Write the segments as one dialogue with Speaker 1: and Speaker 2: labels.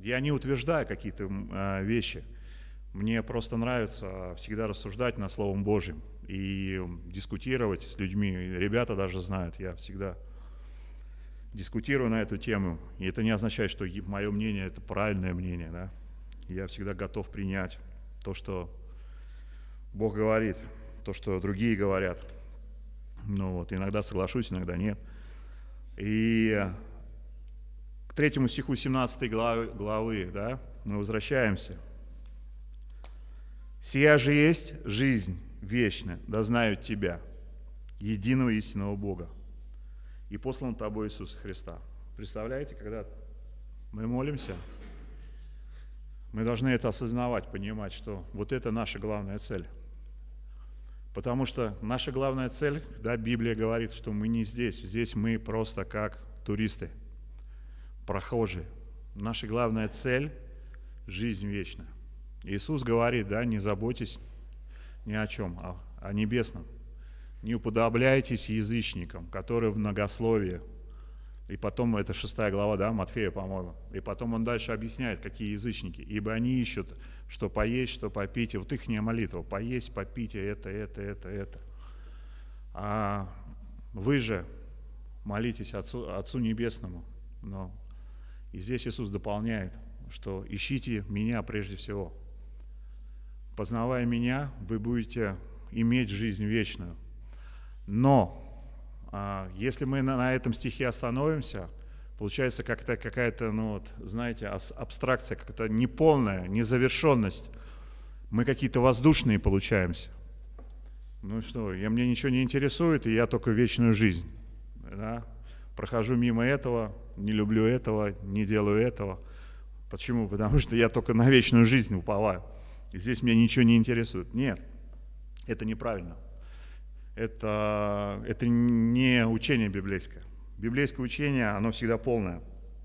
Speaker 1: Я не утверждаю какие-то вещи. Мне просто нравится всегда рассуждать над Словом Божьим и дискутировать с людьми. Ребята даже знают, я всегда дискутирую на эту тему. И это не означает, что мое мнение – это правильное мнение. Да? Я всегда готов принять то, что Бог говорит, то, что другие говорят. Ну вот, иногда соглашусь, иногда нет. И к 3 стиху 17 главы, да, мы возвращаемся. «Сия же есть жизнь вечная, да знают Тебя, единого истинного Бога, и посланного Тобой Иисуса Христа». Представляете, когда мы молимся, мы должны это осознавать, понимать, что вот это наша главная цель. Потому что наша главная цель, да, Библия говорит, что мы не здесь. Здесь мы просто как туристы, прохожие. Наша главная цель – жизнь вечная. Иисус говорит, да, не заботьтесь ни о чем, а о небесном. Не уподобляйтесь язычникам, которые в многословии. И потом, это 6 глава, да, Матфея, по-моему. И потом он дальше объясняет, какие язычники. Ибо они ищут, что поесть, что попить. И вот их молитва: поесть, попить, это. А вы же молитесь Отцу Небесному. Но и здесь Иисус дополняет, что ищите Меня прежде всего. Познавая Меня, вы будете иметь жизнь вечную. Но если мы на этом стихе остановимся, получается как-то какая-то, ну вот, знаете, абстракция, какая-то неполная, незавершенность. Мы какие-то воздушные получаемся. Ну что, мне ничего не интересует, и я только вечную жизнь. Да? Прохожу мимо этого, не люблю этого, не делаю этого. Почему? Потому что я только на вечную жизнь уповаю. И здесь меня ничего не интересует. Нет, это неправильно. Это не учение библейское. Библейское учение, оно всегда полное.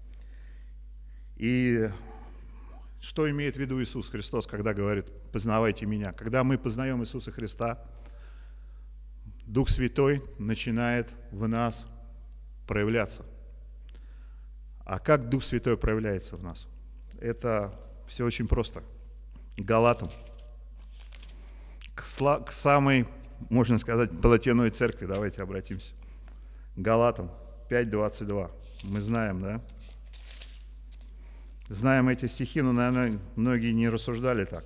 Speaker 1: И что имеет в виду Иисус Христос, когда говорит: «Познавайте Меня»? Когда мы познаем Иисуса Христа, Дух Святой начинает в нас проявляться. А как Дух Святой проявляется в нас? Это все очень просто. Галатам, к самой, можно сказать, плотяной церкви, давайте обратимся. Галатам 5:22. Мы знаем, да? Знаем эти стихи, но, наверное, многие не рассуждали так.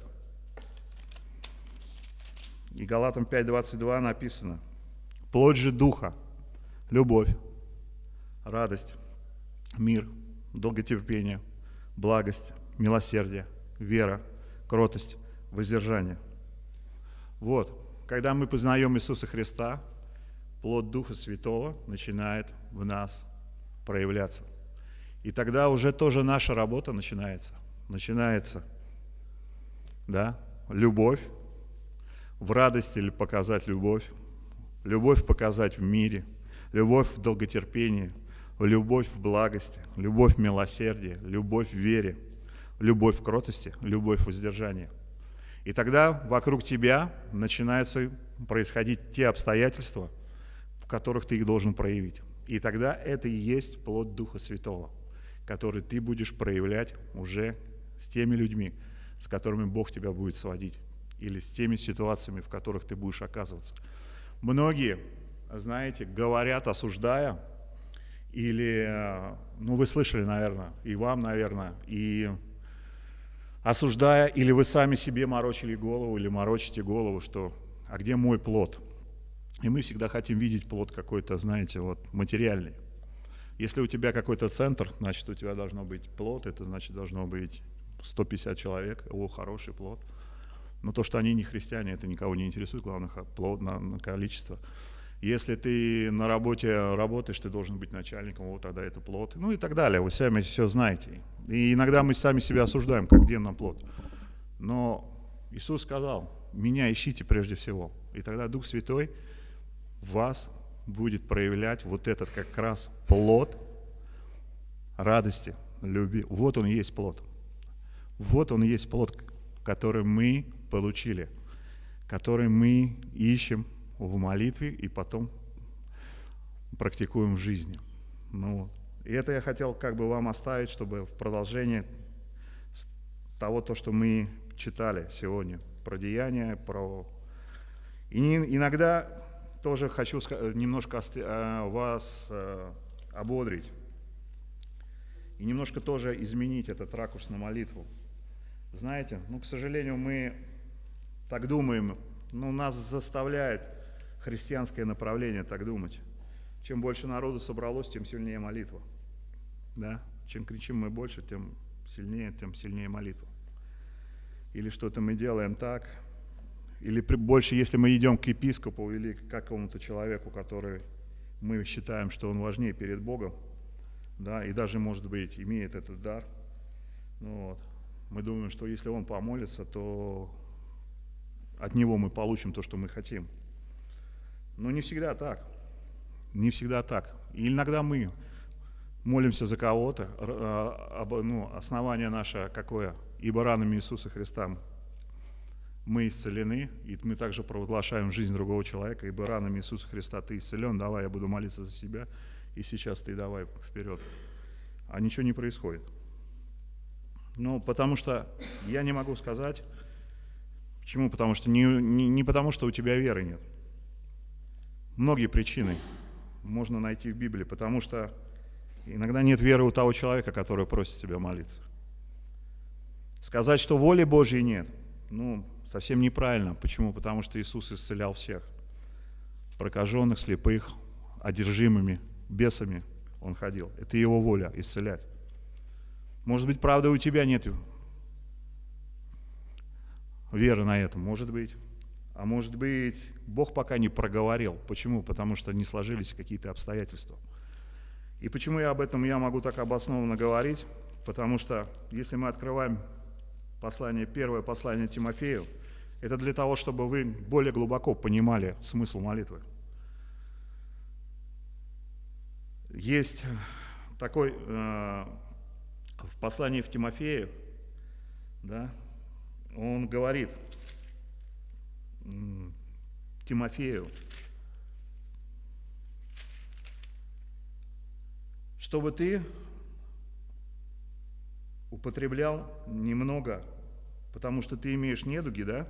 Speaker 1: И Галатам 5:22 написано: «Плоть же Духа, любовь, радость, мир, долготерпение, благость, милосердие, вера, кротость, воздержание». Вот, когда мы познаем Иисуса Христа, плоть Духа Святого начинает в нас проявляться. И тогда уже тоже наша работа начинается. Начинается, да, любовь, в радости показать любовь, любовь показать в мире, любовь в долготерпении, любовь в благости, любовь в милосердии, любовь в вере, любовь в кротости, любовь в воздержании. И тогда вокруг тебя начинают происходить те обстоятельства, в которых ты их должен проявить. И тогда это и есть плоть Духа Святого, который ты будешь проявлять уже с теми людьми, с которыми Бог тебя будет сводить, или с теми ситуациями, в которых ты будешь оказываться. Многие, знаете, говорят, осуждая, или, ну вы слышали, наверное, и вам, наверное, и осуждая, или вы сами себе морочили голову, или морочите голову, что «а где мой плод?» И мы всегда хотим видеть плод какой-то, знаете, вот материальный. Если у тебя какой-то центр, значит, у тебя должно быть плод, это значит, должно быть 150 человек, о, хороший плод. Но то, что они не христиане, это никого не интересует, главное, плод на количество. Если ты на работе работаешь, ты должен быть начальником, вот тогда это плод, ну и так далее. Вы сами все знаете. И иногда мы сами себя осуждаем, как где нам плод. Но Иисус сказал: «Меня ищите прежде всего». И тогда Дух Святой в вас будет проявлять вот этот как раз плод радости, любви. Вот он и есть плод. Вот он и есть плод, который мы получили, который мы ищем в молитве и потом практикуем в жизни. Ну, и это я хотел как бы вам оставить, чтобы в продолжение то, что мы читали сегодня, про деяния, И иногда тоже хочу немножко вас ободрить и немножко тоже изменить этот ракурс на молитву. Знаете, к сожалению, мы так думаем, нас заставляет христианское направление так думать. Чем больше народу собралось, тем сильнее молитва. Да? Чем кричим мы больше, тем сильнее молитва. Или что-то мы делаем так, или больше, если мы идем к епископу или к какому-то человеку, который мы считаем, что он важнее перед Богом, да, и даже, может быть, имеет этот дар, мы думаем, что если он помолится, то от него мы получим то, что мы хотим. Но не всегда так. Не всегда так. И иногда мы молимся за кого-то, основание наше какое? Ибо ранами Иисуса Христа мы исцелены, и мы также провозглашаем жизнь другого человека, ибо ранами Иисуса Христа ты исцелен, давай я буду молиться за себя, и сейчас ты давай вперед. А ничего не происходит. Потому что я не могу сказать, почему, потому что не потому, что у тебя веры нет. Многие причины можно найти в Библии, потому что иногда нет веры у того человека, который просит тебя молиться. Сказать, что воли Божьей нет, совсем неправильно. Почему? Потому что Иисус исцелял всех. Прокаженных, слепых, одержимыми, бесами Он ходил. Это Его воля — исцелять. Может быть, правда, у тебя нет веры на это, может быть. А может быть, Бог пока не проговорил. Почему? Потому что не сложились какие-то обстоятельства. И почему я могу так обоснованно говорить? Потому что если мы открываем первое послание Тимофею, это для того, чтобы вы более глубоко понимали смысл молитвы. Есть такой в послании в Тимофею, да, он говорит Тимофею, чтобы ты употреблял немного, потому что ты имеешь недуги, да?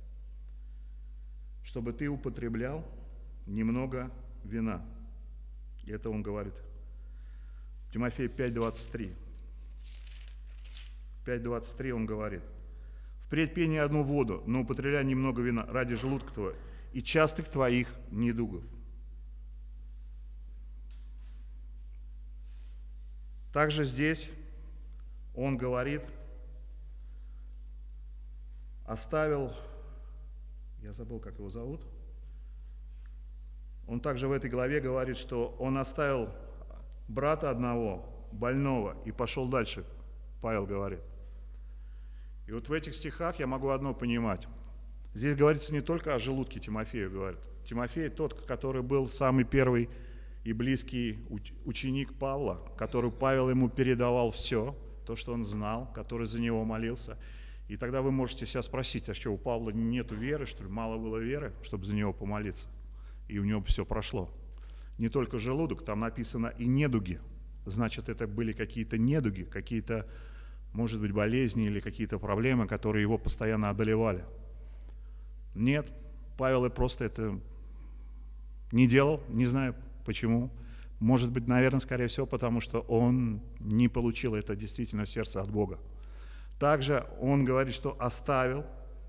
Speaker 1: Чтобы ты употреблял немного вина. И это он говорит. Тимофея 5:23. 5:23 он говорит: впредь пей не одну воду, но употребляй немного вина ради желудка твоего и частых твоих недугов. Также здесь он говорит, я забыл, как его зовут, он также в этой главе говорит, что он оставил брата одного, больного, и пошел дальше, Павел говорит. И вот в этих стихах я могу одно понимать. Здесь говорится не только о желудке Тимофею, говорит. Тимофей тот, который был самый первый и близкий ученик Павла, который Павел ему передавал все, то, что он знал, который за него молился. И тогда вы можете себя спросить, а что, у Павла нету веры, что ли? Мало было веры, чтобы за него помолиться? И у него все прошло. Не только желудок, там написано и недуги. Значит, это были какие-то недуги, какие-то, может быть, болезни или какие-то проблемы, которые его постоянно одолевали. Нет, Павел и просто это не делал, не знаю почему. Может быть, наверное, скорее всего, потому что он не получил это действительно в сердце от Бога. Также он говорит, что оставил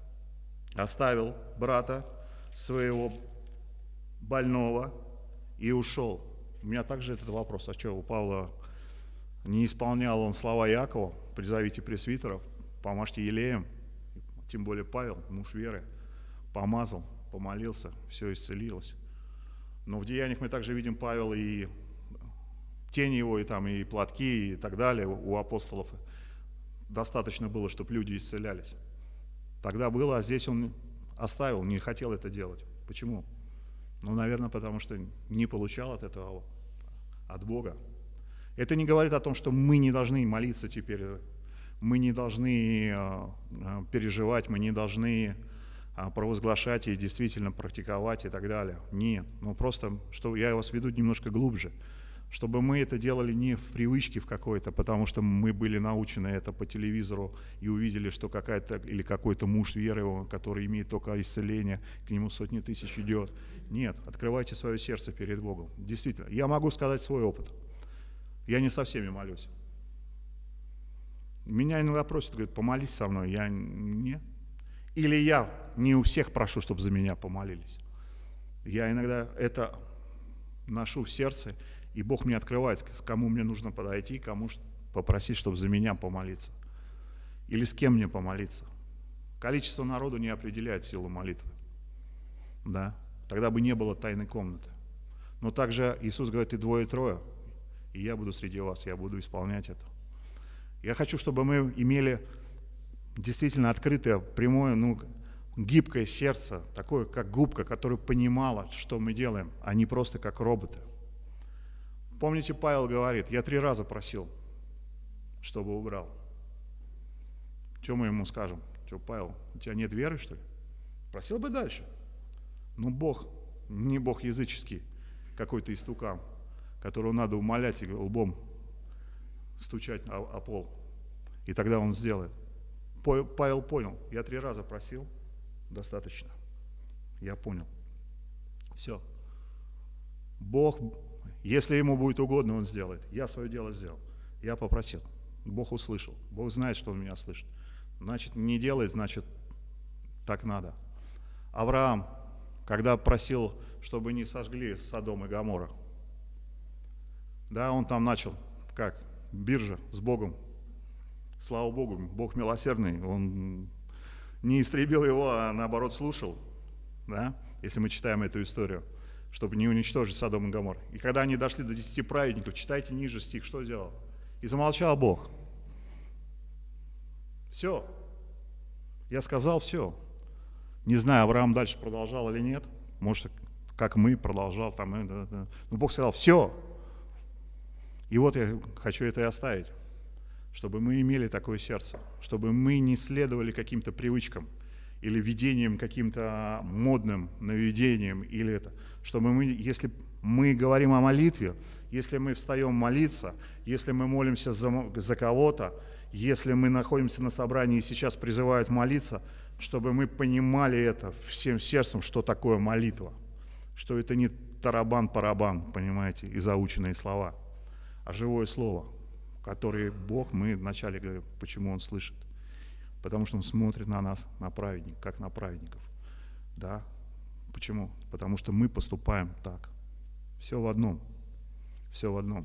Speaker 1: брата своего больного и ушел. У меня также этот вопрос, а что, у Павла не исполнял он слова Иакова: призовите пресвитеров, помажьте елеем, тем более Павел, муж веры, помазал, помолился, все исцелилось. Но в Деяниях мы также видим Павел и тень его, и платки, и так далее у апостолов. Достаточно было, чтобы люди исцелялись. Тогда было, а здесь он оставил, не хотел это делать. Почему? Наверное, потому что не получал от этого от Бога. Это не говорит о том, что мы не должны молиться теперь, мы не должны переживать, мы не должны провозглашать и действительно практиковать и так далее. Нет, просто, что я вас веду немножко глубже. чтобы мы это делали не в привычке в какой-то, потому что мы были научены это по телевизору и увидели, что какая-то или какой-то муж веры, который имеет только исцеление, к нему сотни тысяч идет. Нет, открывайте свое сердце перед Богом. Действительно, я могу сказать свой опыт. Я не со всеми молюсь. Меня иногда просят, говорят, помолись со мной. Я не. Или я не у всех прошу, чтобы за меня помолились. Я иногда это ношу в сердце, и Бог мне открывает, к кому мне нужно подойти, кому попросить, чтобы за меня помолиться. Или с кем мне помолиться. Количество народу не определяет силу молитвы. Да? Тогда бы не было тайной комнаты. Но также Иисус говорит, и двое-трое, и я буду среди вас, я буду исполнять это. Я хочу, чтобы мы имели действительно открытое, прямое, гибкое сердце, такое, как губка, которая понимала, что мы делаем, а не просто как роботы. Помните, Павел говорит, я 3 раза просил, чтобы убрал. Что мы ему скажем? Что, Павел, у тебя нет веры, что ли? Просил бы дальше. Но Бог, не Бог языческий, какой-то истукан, которого надо умолять и лбом стучать о пол. И тогда он сделает. Павел понял, я 3 раза просил, достаточно. Я понял. Все. Бог, если ему будет угодно, он сделает. Я свое дело сделал. Я попросил. Бог услышал. Бог знает, что он меня слышит. Значит, не делает, значит, так надо. Авраам, когда просил, чтобы не сожгли Содом и Гоморра, да, он там начал, как, биржа с Богом. Слава Богу, Бог милосердный, он не истребил его, а наоборот слушал, да, если мы читаем эту историю, чтобы не уничтожить Содом и Гоморру. И когда они дошли до 10 праведников, читайте ниже стих, что делал? И замолчал Бог. Все. Я сказал все. Не знаю, Авраам дальше продолжал или нет. Может, как мы, продолжал там. Но Бог сказал все. И вот я хочу это и оставить. Чтобы мы имели такое сердце. Чтобы мы не следовали каким-то привычкам или видениям каким-то модным, наведениям. Или это. Чтобы мы, если мы говорим о молитве, если мы встаем молиться, если мы молимся за кого-то, если мы находимся на собрании и сейчас призывают молиться, чтобы мы понимали это всем сердцем, что такое молитва, что это не тарабан-парабан, понимаете, и заученные слова, а живое слово, которое Бог, мы вначале говорим, почему Он слышит, потому что Он смотрит на нас, на праведников, как на праведников, да, почему? Потому что мы поступаем так, все в одном, все в одном.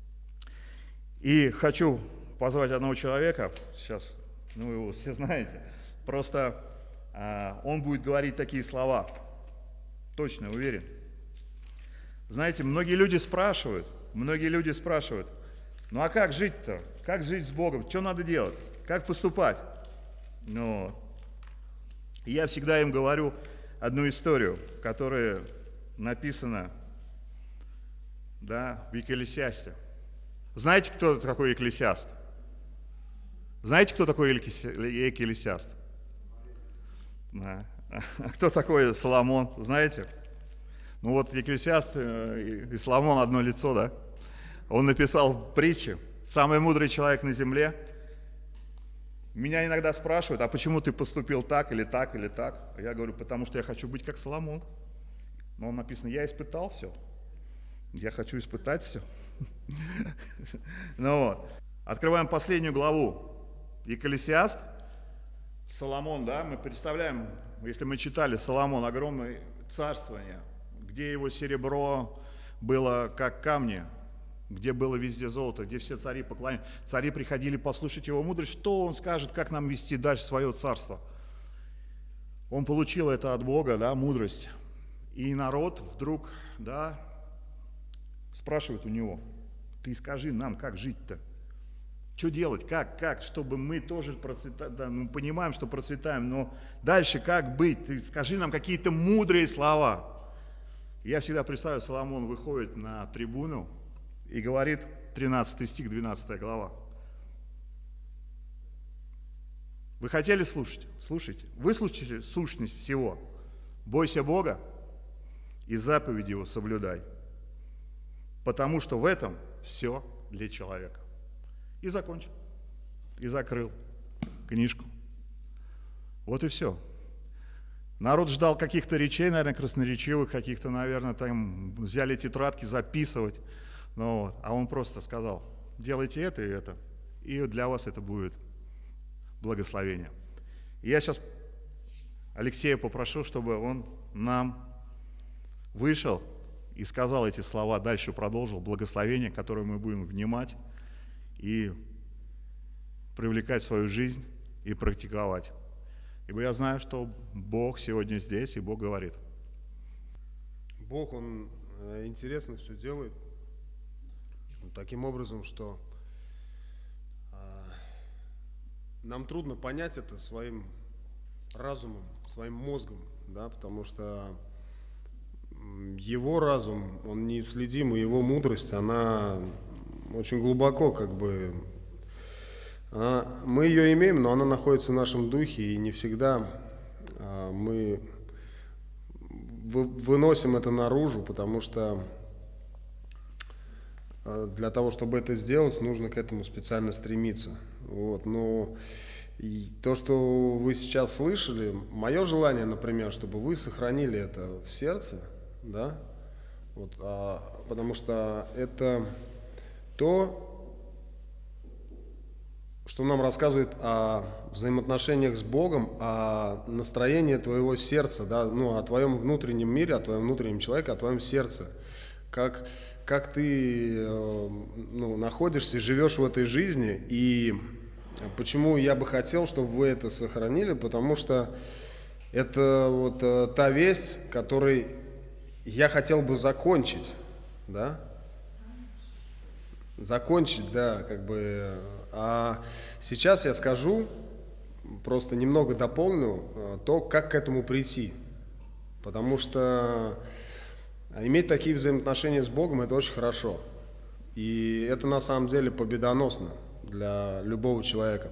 Speaker 1: И хочу позвать одного человека, сейчас, вы его все знаете, просто он будет говорить такие слова, точно, уверен. Знаете, многие люди спрашивают, ну а как жить-то? Как жить с Богом? Что надо делать? Как поступать? Но я всегда им говорю одну историю, которая написана, да, в Екклесиасте. Знаете, кто такой Екклесиаст? Знаете, кто такой Екклесиаст? Да. А кто такой Соломон? Знаете? Ну вот Екклесиаст и Соломон одно лицо, да? Он написал притчи. Самый мудрый человек на земле. Меня иногда спрашивают, а почему ты поступил так или так или так? Я говорю, потому что я хочу быть как Соломон. Но он написано, я испытал все. Я хочу испытать все. Ну вот. Открываем последнюю главу. Екклесиаст, Соломон, да, мы представляем, если мы читали Соломон, огромное царствование, где его серебро было как камни, где было везде золото, где все цари поклонялись. Цари приходили послушать его мудрость, что он скажет, как нам вести дальше свое царство. Он получил это от Бога, да, мудрость. И народ вдруг, да, спрашивает у него, ты скажи нам, как жить-то? Что делать, как, чтобы мы тоже процветали, да, мы понимаем, что процветаем, но дальше как быть? Ты скажи нам какие-то мудрые слова. Я всегда представляю, Соломон выходит на трибуну и говорит, 13 стих, 12 глава. Вы хотели слушать? Слушайте. Выслушайте сущность всего. Бойся Бога и заповеди Его соблюдай. потому что в этом все для человека. И закончил, и закрыл книжку. Вот и все. Народ ждал каких-то речей, наверное, красноречивых, каких-то, наверное, там взяли тетрадки записывать. Ну, вот. А он просто сказал: делайте это и это, и для вас это будет благословение. И я сейчас Алексея попрошу, чтобы он нам вышел и сказал эти слова, дальше продолжил благословение, которое мы будем внимать и привлекать в свою жизнь и практиковать. Ибо я знаю, что Бог сегодня здесь, и Бог говорит.
Speaker 2: Бог, Он интересно все делает таким образом, что нам трудно понять это своим разумом, своим мозгом, да, потому что Его разум, он неисследим, и Его мудрость, она очень глубоко, как бы, мы ее имеем, но она находится в нашем духе, и не всегда мы выносим это наружу, потому что для того, чтобы это сделать, нужно к этому специально стремиться. Вот. Но то, что вы сейчас слышали, мое желание, например, чтобы вы сохранили это в сердце, да, вот, потому что это то, что нам рассказывает о взаимоотношениях с Богом, о настроении твоего сердца, да, ну, о твоем внутреннем мире, о твоем внутреннем человеке, о твоем сердце. Как ты находишься и живешь в этой жизни. И почему я бы хотел, чтобы вы это сохранили, потому что это вот та весть, которой я хотел бы закончить, да? Закончить, да, как бы. А сейчас я скажу, просто немного дополню то, как к этому прийти. Потому что иметь такие взаимоотношения с Богом – это очень хорошо. И это на самом деле победоносно для любого человека.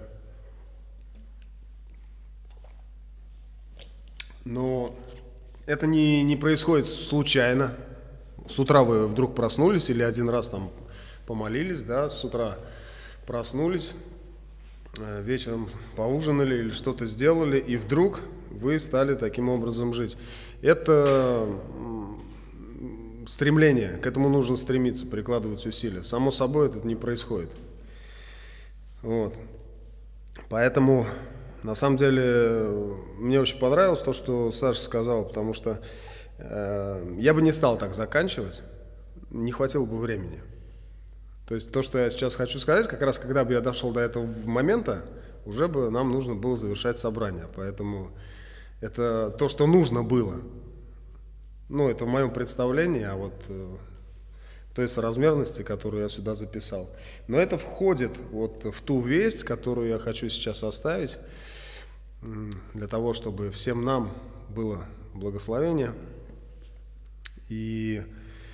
Speaker 2: Но это не происходит случайно. С утра вы вдруг проснулись или один раз там помолились, да, с утра проснулись, вечером поужинали или что-то сделали, и вдруг вы стали таким образом жить. Это стремление, к этому нужно стремиться, прикладывать усилия. Само собой это не происходит. Вот. Поэтому, на самом деле, мне очень понравилось то, что Саша сказал, потому что я бы не стал так заканчивать, не хватило бы времени. То есть то, что я сейчас хочу сказать, как раз когда бы я дошел до этого момента, уже бы нам нужно было завершать собрание. Поэтому это то, что нужно было. Ну, это в моем представлении, а вот той соразмерности, которую я сюда записал. Но это входит вот в ту весть, которую я хочу сейчас оставить, для того, чтобы всем нам было благословение. И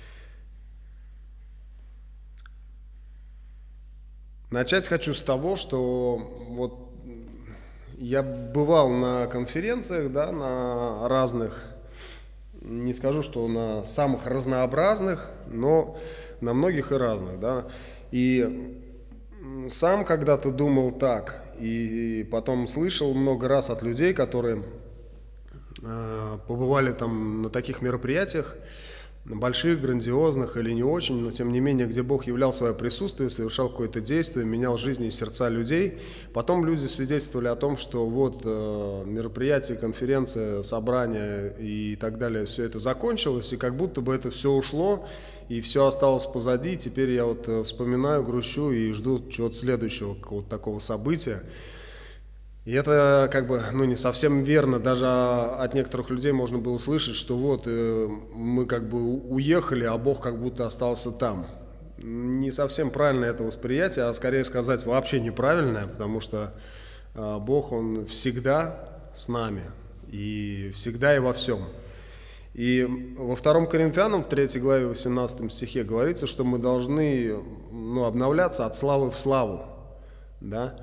Speaker 2: начать хочу с того, что вот я бывал на конференциях, да, на разных, не скажу, что на самых разнообразных, но на многих и разных, да. И сам когда-то думал так, и потом слышал много раз от людей, которые побывали там на таких мероприятиях, больших, грандиозных или не очень, но тем не менее, где Бог являл свое присутствие, совершал какое-то действие, менял жизни и сердца людей. Потом люди свидетельствовали о том, что вот мероприятие, конференция, собрание и так далее, все это закончилось, и как будто бы это все ушло, и все осталось позади. Теперь я вот вспоминаю, грущу и жду чего-то следующего, какого-то такого события. И это как бы, не совсем верно, даже от некоторых людей можно было слышать, что вот мы как бы уехали, а Бог как будто остался там. Не совсем правильное это восприятие, а скорее сказать вообще неправильное, потому что Бог, Он всегда с нами, и всегда и во всем. И во 2 Коринфянам, в 3 главе, 18 стихе говорится, что мы должны обновляться от славы в славу, да?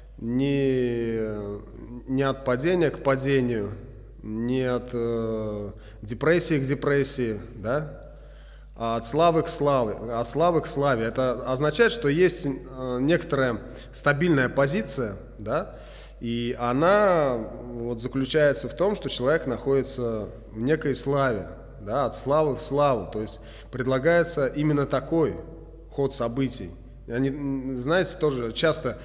Speaker 2: Не от падения к падению, не от депрессии к депрессии, да? от славы к славе, от славы к славе. Это означает, что есть некоторая стабильная позиция, да, и она вот заключается в том, что человек находится в некой славе, да, от славы в славу. То есть предлагается именно такой ход событий. Они, знаете, тоже часто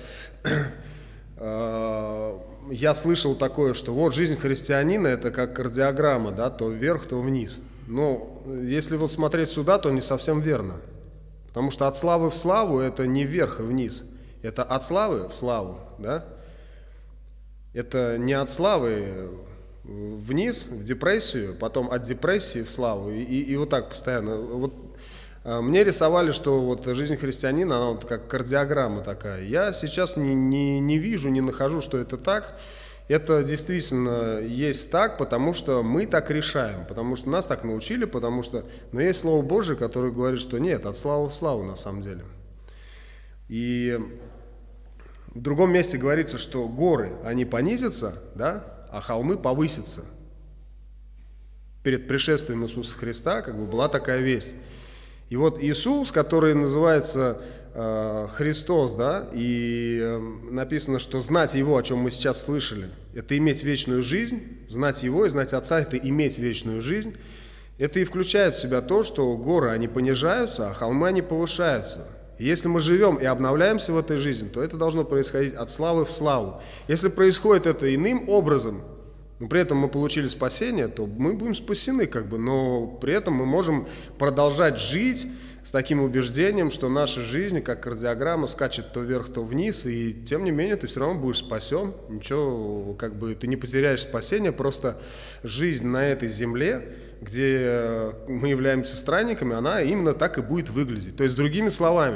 Speaker 2: я слышал такое, что вот жизнь христианина — это как кардиограмма, да, то вверх, то вниз. Но если вот смотреть сюда, то не совсем верно. Потому что от славы в славу — это не вверх и вниз. Это от славы в славу, да? Это не от славы вниз, в депрессию, потом от депрессии в славу. И вот так постоянно. Вот мне рисовали, что вот жизнь христианина, она вот как кардиограмма такая. Я сейчас не вижу, не нахожу, что это так. Это действительно есть так, потому что мы так решаем, потому что нас так научили, потому что... Но есть Слово Божие, которое говорит, что нет, от славы в славу на самом деле. И в другом месте говорится, что горы, они понизятся, да, а холмы повысятся. Перед пришествием Иисуса Христа как бы была такая весть. И вот Иисус, который называется Христос, да, и написано, что знать Его, о чем мы сейчас слышали, это иметь вечную жизнь, знать Его и знать Отца — это иметь вечную жизнь. Это и включает в себя то, что горы, они понижаются, а холмы, они повышаются. И если мы живем и обновляемся в этой жизни, то это должно происходить от славы в славу. Если происходит это иным образом, но при этом мы получили спасение, то мы будем спасены, как бы, но при этом мы можем продолжать жить с таким убеждением, что наша жизнь, как кардиограмма, скачет то вверх, то вниз, и тем не менее ты все равно будешь спасен. Ничего, как бы, ты не потеряешь спасение, просто жизнь на этой земле, где мы являемся странниками, она именно так и будет выглядеть. То есть, другими словами,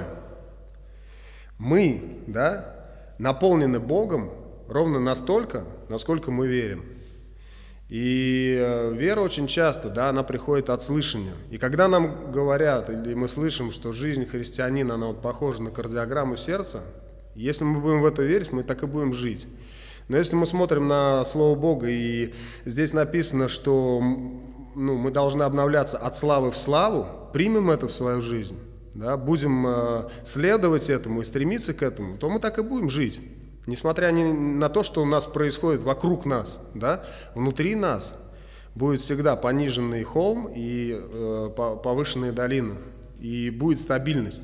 Speaker 2: мы, да, наполнены Богом ровно настолько, насколько мы верим. И вера очень часто, да, она приходит от слышания. И когда нам говорят, или мы слышим, что жизнь христианина, она вот похожа на кардиограмму сердца, если мы будем в это верить, мы так и будем жить. Но если мы смотрим на Слово Бога, и здесь написано, что мы должны обновляться от славы в славу, примем это в свою жизнь, да, будем следовать этому и стремиться к этому, то мы так и будем жить. Несмотря на то, что у нас происходит вокруг нас, да, внутри нас будет всегда пониженный холм и повышенная долина, и будет стабильность.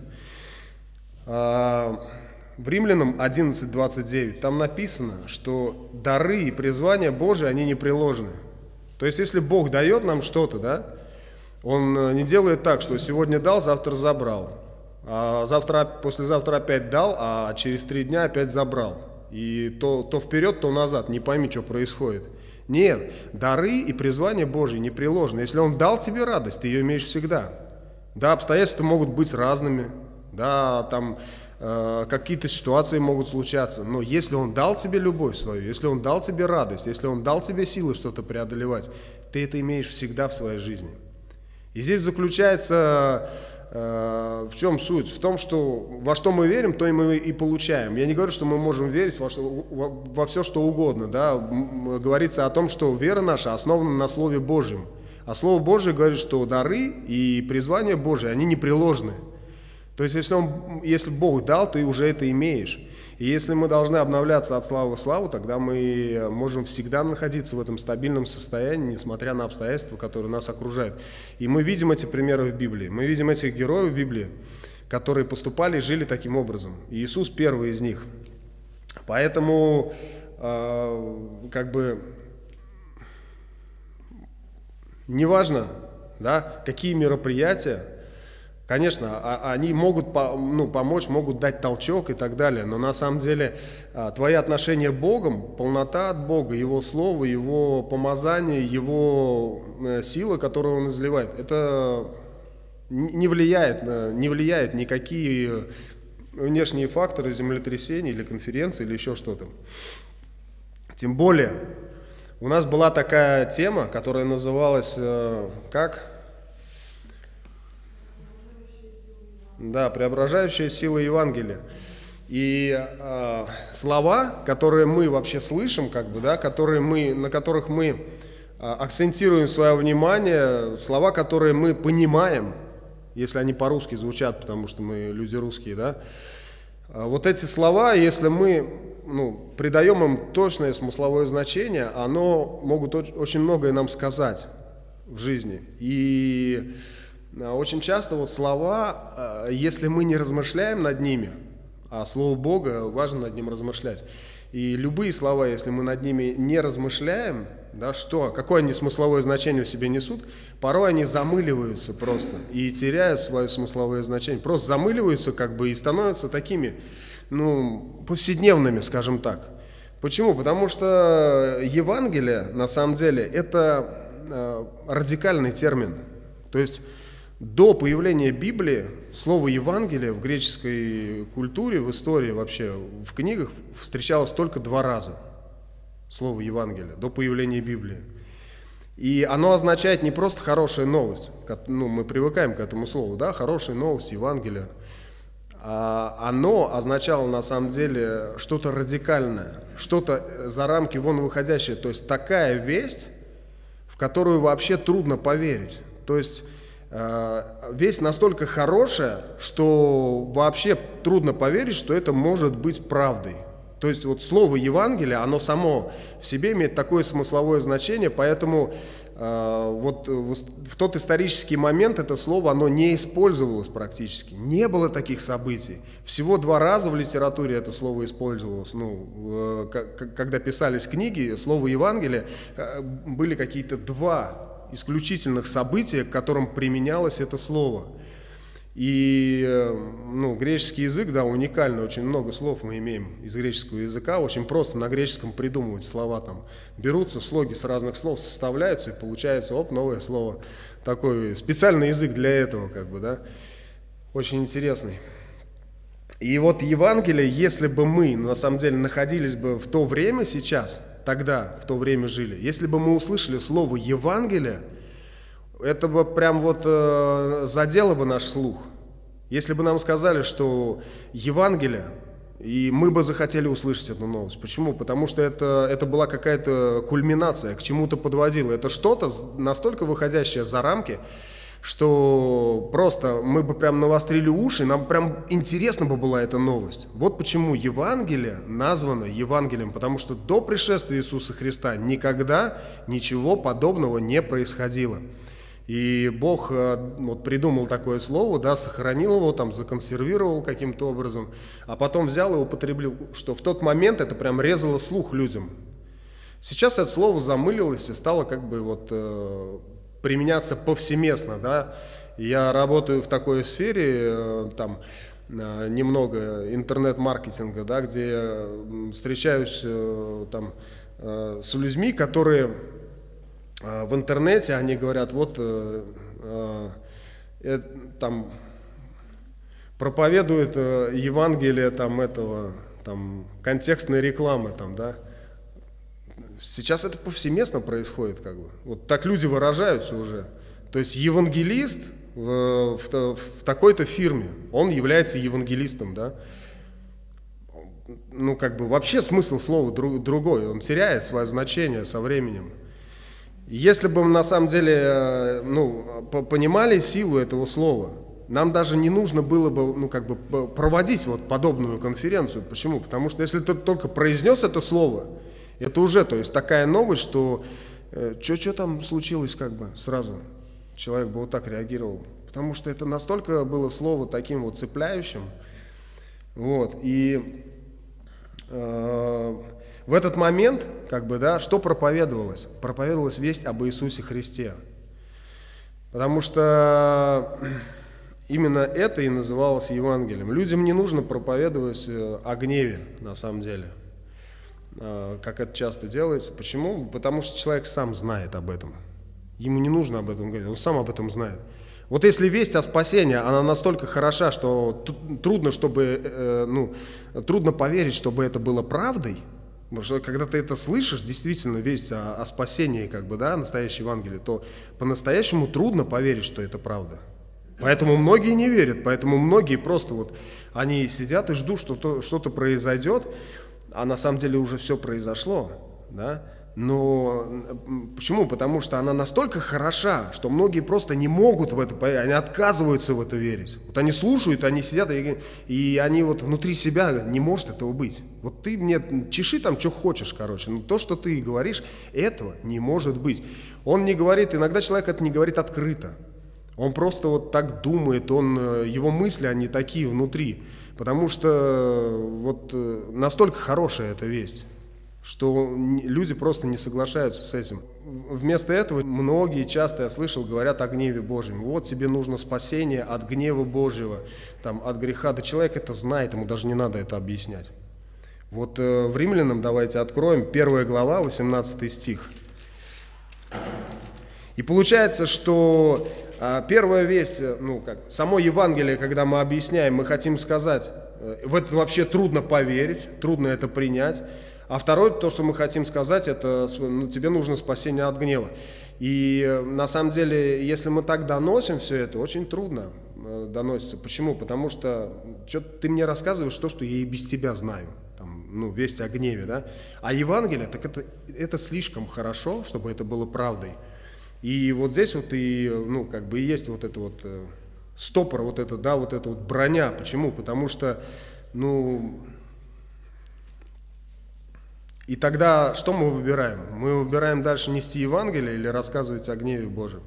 Speaker 2: В Римлянам 11:29 там написано, что дары и призвания Божии, они непреложны. То есть, если Бог дает нам что-то, да, Он не делает так, что сегодня дал, завтра забрал, а послезавтра опять дал, а через 3 дня опять забрал. И то вперед, то назад, не пойми, что происходит. Нет, дары и призвания Божьи непреложны. Если Он дал тебе радость, ты ее имеешь всегда. Да, обстоятельства могут быть разными, да, там какие-то ситуации могут случаться, но если Он дал тебе любовь свою, если Он дал тебе радость, если Он дал тебе силы что-то преодолевать, ты это имеешь всегда в своей жизни. И здесь заключается... В чем суть? В том, что во что мы верим, то и мы и получаем. Я не говорю, что мы можем верить во все, что угодно. Да? Говорится о том, что вера наша основана на Слове Божьем. А Слово Божие говорит, что дары и призвания Божьи, они непреложны. То есть, если Бог дал, ты уже это имеешь. И если мы должны обновляться от славы в славу, тогда мы можем всегда находиться в этом стабильном состоянии, несмотря на обстоятельства, которые нас окружают. И мы видим эти примеры в Библии. Мы видим этих героев в Библии, которые поступали и жили таким образом. И Иисус первый из них. Поэтому, как бы, неважно, да, какие мероприятия, конечно, они могут помочь, могут дать толчок и так далее, но на самом деле твои отношения с Богом, полнота от Бога, Его Слово, Его помазание, Его сила, которую Он изливает, это не влияет никакие внешние факторы, землетрясения или конференции или еще что-то. Тем более, у нас была такая тема, которая называлась как... Да, преображающая сила Евангелия. И слова, которые мы вообще слышим, как бы, да, на которых мы акцентируем свое внимание, слова, которые мы понимаем, если они по-русски звучат, потому что мы люди русские, да. Вот эти слова, если мы придаем им точное смысловое значение, оно могут очень многое нам сказать в жизни. И очень часто вот слова, если мы не размышляем над ними, а Слово Бога, важно над ним размышлять. И любые слова, если мы над ними не размышляем, да, какое они смысловое значение в себе несут, порой они замыливаются просто и теряют свое смысловое значение. Просто замыливаются и становятся такими, повседневными, скажем так. Почему? Потому что Евангелие, на самом деле, это радикальный термин. То есть до появления Библии слово «Евангелие» в греческой культуре, в истории вообще, в книгах встречалось только 2 раза. Слово «Евангелие» до появления Библии. И оно означает не просто хорошая новость, мы привыкаем к этому слову, да, хорошая новость, Евангелие. Оно означало на самом деле что-то радикальное, что-то за рамки вон выходящее, то есть такая весть, в которую вообще трудно поверить. То есть весть настолько хорошая, что вообще трудно поверить, что это может быть правдой. То есть вот слово «Евангелие», оно само в себе имеет такое смысловое значение, поэтому вот в тот исторический момент это слово, оно не использовалось практически. Не было таких событий. Всего 2 раза в литературе это слово использовалось. Когда писались книги, слово «Евангелие», были какие-то 2 исключительных события, к которым применялось это слово. И греческий язык, да, уникальный, очень много слов мы имеем из греческого языка, очень просто на греческом придумывать слова, там берутся слоги с разных слов, составляются и получается, новое слово. Такой специальный язык для этого, да, очень интересный. И вот Евангелие, если бы мы, на самом деле, находились бы в то время сейчас, тогда, в то время жили, если бы мы услышали слово «Евангелие», это бы прям задело бы наш слух. Если бы нам сказали, что Евангелие, и мы бы захотели услышать эту новость. Почему? Потому что это была какая-то кульминация, к чему-то подводило. Это что-то настолько выходящее за рамки, что просто мы бы прям навострили уши, нам прям интересна бы была эта новость. Вот почему Евангелие названо Евангелием, потому что до пришествия Иисуса Христа никогда ничего подобного не происходило. И Бог придумал такое слово, да, сохранил его, законсервировал каким-то образом, а потом взял и употребил, что в тот момент это прям резало слух людям. Сейчас это слово замылилось и стало применяться повсеместно, да. Я работаю в такой сфере, немного интернет-маркетинга, да, где я встречаюсь с людьми, которые в интернете, они говорят, проповедует Евангелие контекстной рекламы, да. Сейчас это повсеместно происходит, Вот так люди выражаются уже. То есть евангелист в такой-то фирме, он является евангелистом, да. Вообще смысл слова другой, он теряет свое значение со временем. Если бы мы на самом деле понимали силу этого слова, нам даже не нужно было бы проводить подобную конференцию. Почему? Потому что если ты только произнес это слово, это уже, то есть такая новость, что что там случилось сразу, человек бы так реагировал. Потому что это настолько было слово таким цепляющим. И в этот момент, что проповедовалось? Проповедовалась весть об Иисусе Христе. Потому что именно это и называлось Евангелием. Людям не нужно проповедовать о гневе, на самом деле, как это часто делается. Почему? Потому что человек сам знает об этом. Ему не нужно об этом говорить, он сам об этом знает. Вот если весть о спасении, она настолько хороша, что трудно поверить, чтобы это было правдой. Потому что когда ты это слышишь, действительно, весть о спасении, настоящее Евангелие, то по-настоящему трудно поверить, что это правда. Поэтому многие не верят, поэтому многие просто они сидят и ждут, что что-то произойдет, а на самом деле уже все произошло, да? Но почему? Потому что она настолько хороша, что многие просто не могут в это поверить, они отказываются в это верить. Вот они слушают, они сидят, и они вот внутри себя не может этого быть. Вот ты мне чеши там, что хочешь, короче, но то, что ты говоришь, этого не может быть. Он не говорит, иногда человек это не говорит открыто. Он просто вот так думает, его мысли, они такие внутри. Потому что вот настолько хорошая эта весть, что люди просто не соглашаются с этим. Вместо этого многие, часто я слышал, говорят о гневе Божьем. Вот тебе нужно спасение от гнева Божьего, там, от греха. Да человек это знает, ему даже не надо это объяснять. Вот в Римлянам давайте откроем 1 глава, 18 стих. И получается, что первая весть, само Евангелие, когда мы объясняем, мы хотим сказать, в это вообще трудно поверить, трудно это принять. А второе, то, что мы хотим сказать, это тебе нужно спасение от гнева. И на самом деле, если мы так доносим все это, очень трудно доносится. Почему? Потому что ты мне рассказываешь то, что я и без тебя знаю. Там, весть о гневе, да? А Евангелие, так это слишком хорошо, чтобы это было правдой. И вот здесь вот и есть вот это вот стопор, вот эта вот броня. Почему? Потому что, и тогда что мы выбираем? Мы выбираем дальше нести Евангелие или рассказывать о гневе Божьем?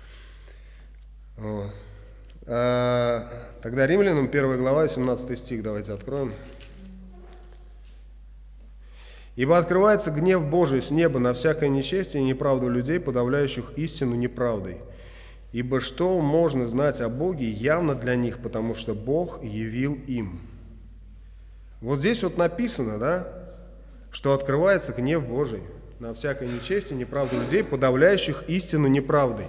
Speaker 2: Тогда Римлянам 1 глава, 17 стих, давайте откроем. «Ибо открывается гнев Божий с неба на всякое нечестие и неправду людей, подавляющих истину неправдой. Ибо что можно знать о Боге явно для них, потому что Бог явил им». Вот здесь вот написано, да, что открывается гнев Божий на всякое нечестие и неправду людей, подавляющих истину неправдой.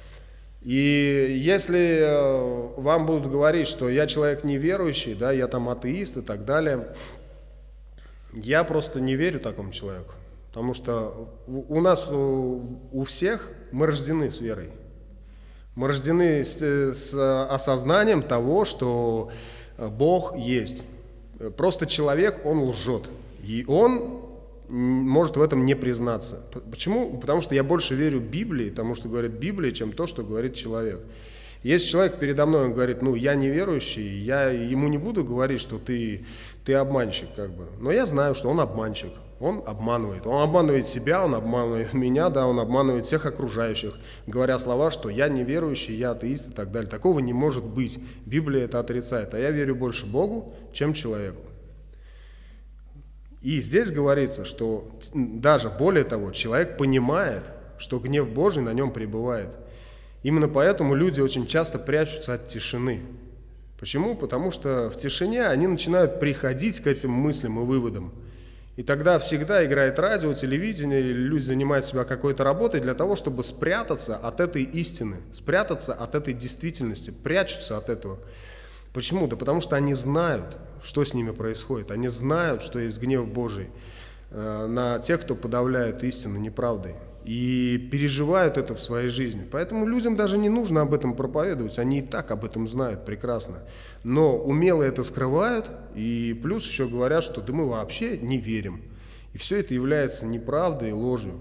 Speaker 2: И если вам будут говорить, что я человек неверующий, да, я там атеист и так далее, я просто не верю такому человеку, потому что у нас, у всех, мы рождены с верой. Мы рождены с осознанием того, что Бог есть. Просто человек, он лжет, и он может в этом не признаться. Почему? Потому что я больше верю Библии, тому, что говорит Библия, чем то, что говорит человек. Если человек передо мной, он говорит, я неверующий, я ему не буду говорить, что ты обманщик, как бы. Но я знаю, что он обманщик, он обманывает. Он обманывает себя, он обманывает меня, да, он обманывает всех окружающих, говоря слова, что я неверующий, я атеист и так далее. Такого не может быть. Библия это отрицает, а я верю больше Богу, чем человеку. И здесь говорится, что даже более того, человек понимает, что гнев Божий на нем пребывает. Именно поэтому люди очень часто прячутся от тишины. Почему? Потому что в тишине они начинают приходить к этим мыслям и выводам. И тогда всегда играет радио, телевидение, или люди занимают себя какой-то работой для того, чтобы спрятаться от этой истины, спрятаться от этой действительности, прячутся от этого. Почему? Да потому что они знают, что с ними происходит. Они знают, что есть гнев Божий на тех, кто подавляет истину неправдой. И переживают это в своей жизни. Поэтому людям даже не нужно об этом проповедовать, они и так об этом знают прекрасно. Но умело это скрывают, и плюс еще говорят, что да мы вообще не верим. И все это является неправдой и ложью.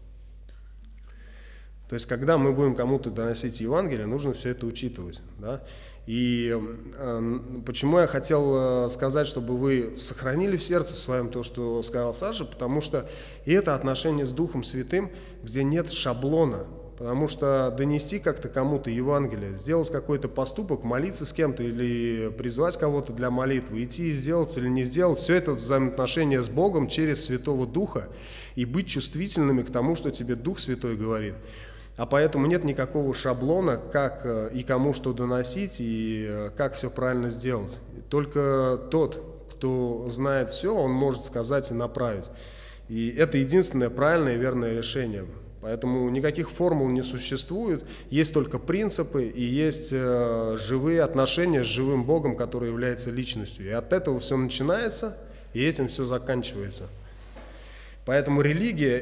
Speaker 2: То есть, когда мы будем кому-то доносить Евангелие, нужно все это учитывать. Да? И почему я хотел сказать, чтобы вы сохранили в сердце своем то, что сказал Саша, потому что и это отношение с Духом Святым, где нет шаблона, потому что донести как-то кому-то Евангелие, сделать какой-то поступок, молиться с кем-то или призвать кого-то для молитвы, идти и сделать или не сделать, все это взаимоотношения с Богом через Святого Духа и быть чувствительными к тому, что тебе Дух Святой говорит. А поэтому нет никакого шаблона, как и кому что доносить, и как все правильно сделать. Только тот, кто знает все, он может сказать и направить. И это единственное правильное и верное решение. Поэтому никаких формул не существует, есть только принципы и есть живые отношения с живым Богом, который является личностью. И от этого все начинается, и этим все заканчивается. Поэтому религия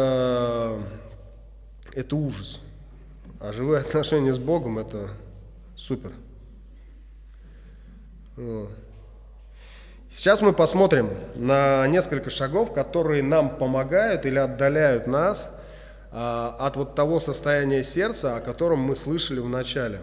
Speaker 2: это ужас, а живые отношения с Богом – это супер. Сейчас мы посмотрим на несколько шагов, которые нам помогают или отдаляют нас от вот того состояния сердца, о котором мы слышали в начале.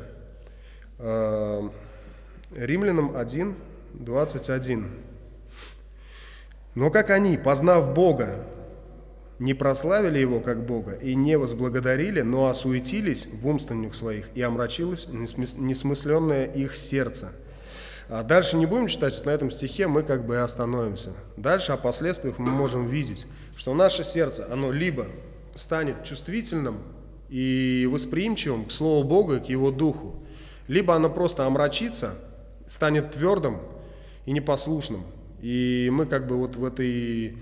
Speaker 2: Римлянам 1, 21. «Но как они, познав Бога, не прославили Его как Бога и не возблагодарили, но осуетились в умствованиях своих, и омрачилось несмысленное их сердце». А дальше не будем читать, вот на этом стихе мы как бы и остановимся. Дальше о последствиях мы можем видеть, что наше сердце, оно либо станет чувствительным и восприимчивым к Слову Бога и к Его Духу, либо оно просто омрачится, станет твердым и непослушным. И мы как бы вот в этой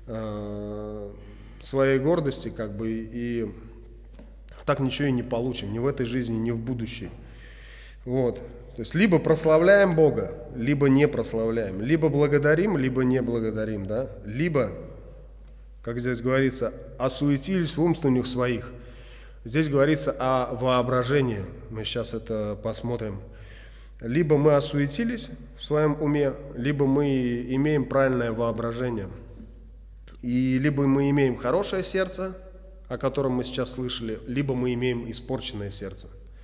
Speaker 2: своей гордости как бы и так ничего и не получим, ни в этой жизни, ни в будущей. Вот. То есть либо прославляем Бога, либо не прославляем, либо благодарим, либо не благодарим, да? Либо, как здесь говорится, осуетились в умствованиях своих. Здесь говорится о воображении, мы сейчас это посмотрим. Либо мы осуетились в своем уме, либо мы имеем правильное воображение. И либо мы имеем хорошее сердце, о котором мы сейчас слышали, либо мы имеем испорченное сердце.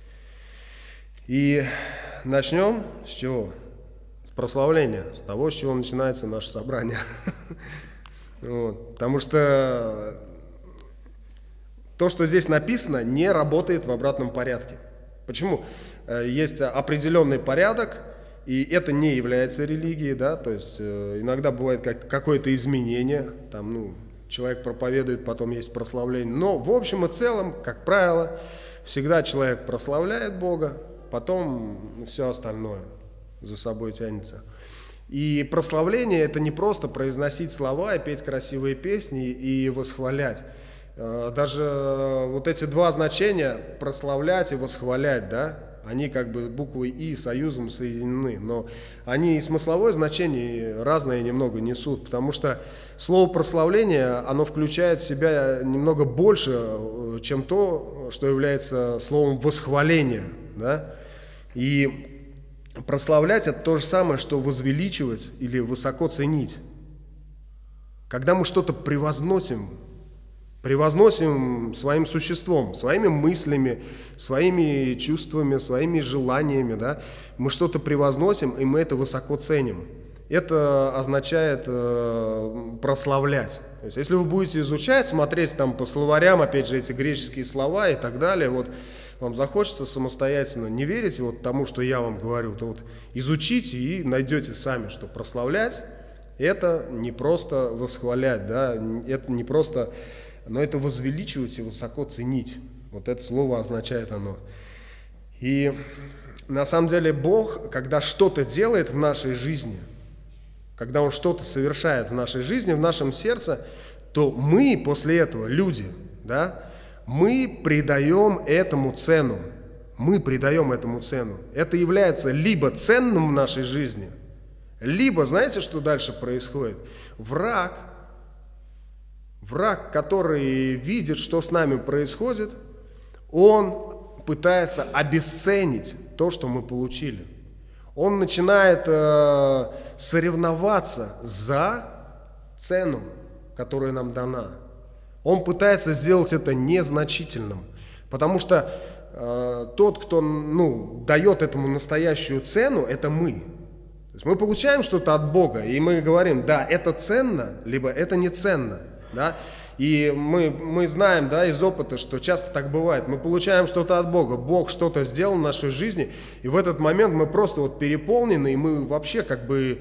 Speaker 2: И начнем с чего? С прославления, с того, с чего начинается наше собрание. Вот. Потому что то, что здесь написано, не работает в обратном порядке. Почему? Есть определенный порядок, и это не является религией, да, то есть иногда бывает какое-то изменение, там, человек проповедует, потом есть прославление, но в общем и целом, как правило, всегда человек прославляет Бога, потом все остальное за собой тянется. И прославление — это не просто произносить слова и петь красивые песни и восхвалять. Даже вот эти два значения — прославлять и восхвалять, да, они как бы буквой «и» союзом соединены, но они и смысловое значение разное немного несут, потому что слово «прославление», оно включает в себя немного больше, чем то, что является словом «восхваление», да? И прославлять — это то же самое, что возвеличивать или высоко ценить. Когда мы что-то превозносим своим существом, своими мыслями, своими чувствами, своими желаниями, да, мы что-то превозносим, и мы это высоко ценим. Это означает прославлять. То есть, если вы будете изучать, смотреть там по словарям, опять же, эти греческие слова и так далее, вот вам захочется самостоятельно, не верите вот тому, что я вам говорю, то вот изучите и найдете сами, что прославлять — это не просто восхвалять, да, это не просто... Но это возвеличивать и высоко ценить. Вот это слово означает оно. И на самом деле Бог, когда что-то делает в нашей жизни, когда Он что-то совершает в нашей жизни, в нашем сердце, то мы после этого, люди, да, мы придаем этому цену. Мы придаем этому цену. Это является либо ценным в нашей жизни, либо, знаете, что дальше происходит? Враг, который видит, что с нами происходит, он пытается обесценить то, что мы получили. Он начинает соревноваться за цену, которая нам дана. Он пытается сделать это незначительным, потому что тот, кто дает этому настоящую цену, это мы. То есть мы получаем что-то от Бога, и мы говорим, да, это ценно, либо это не ценно. Да? И мы знаем, да, из опыта, что часто так бывает. Мы получаем что-то от Бога, Бог что-то сделал в нашей жизни, и в этот момент мы просто вот переполнены, и мы вообще как бы,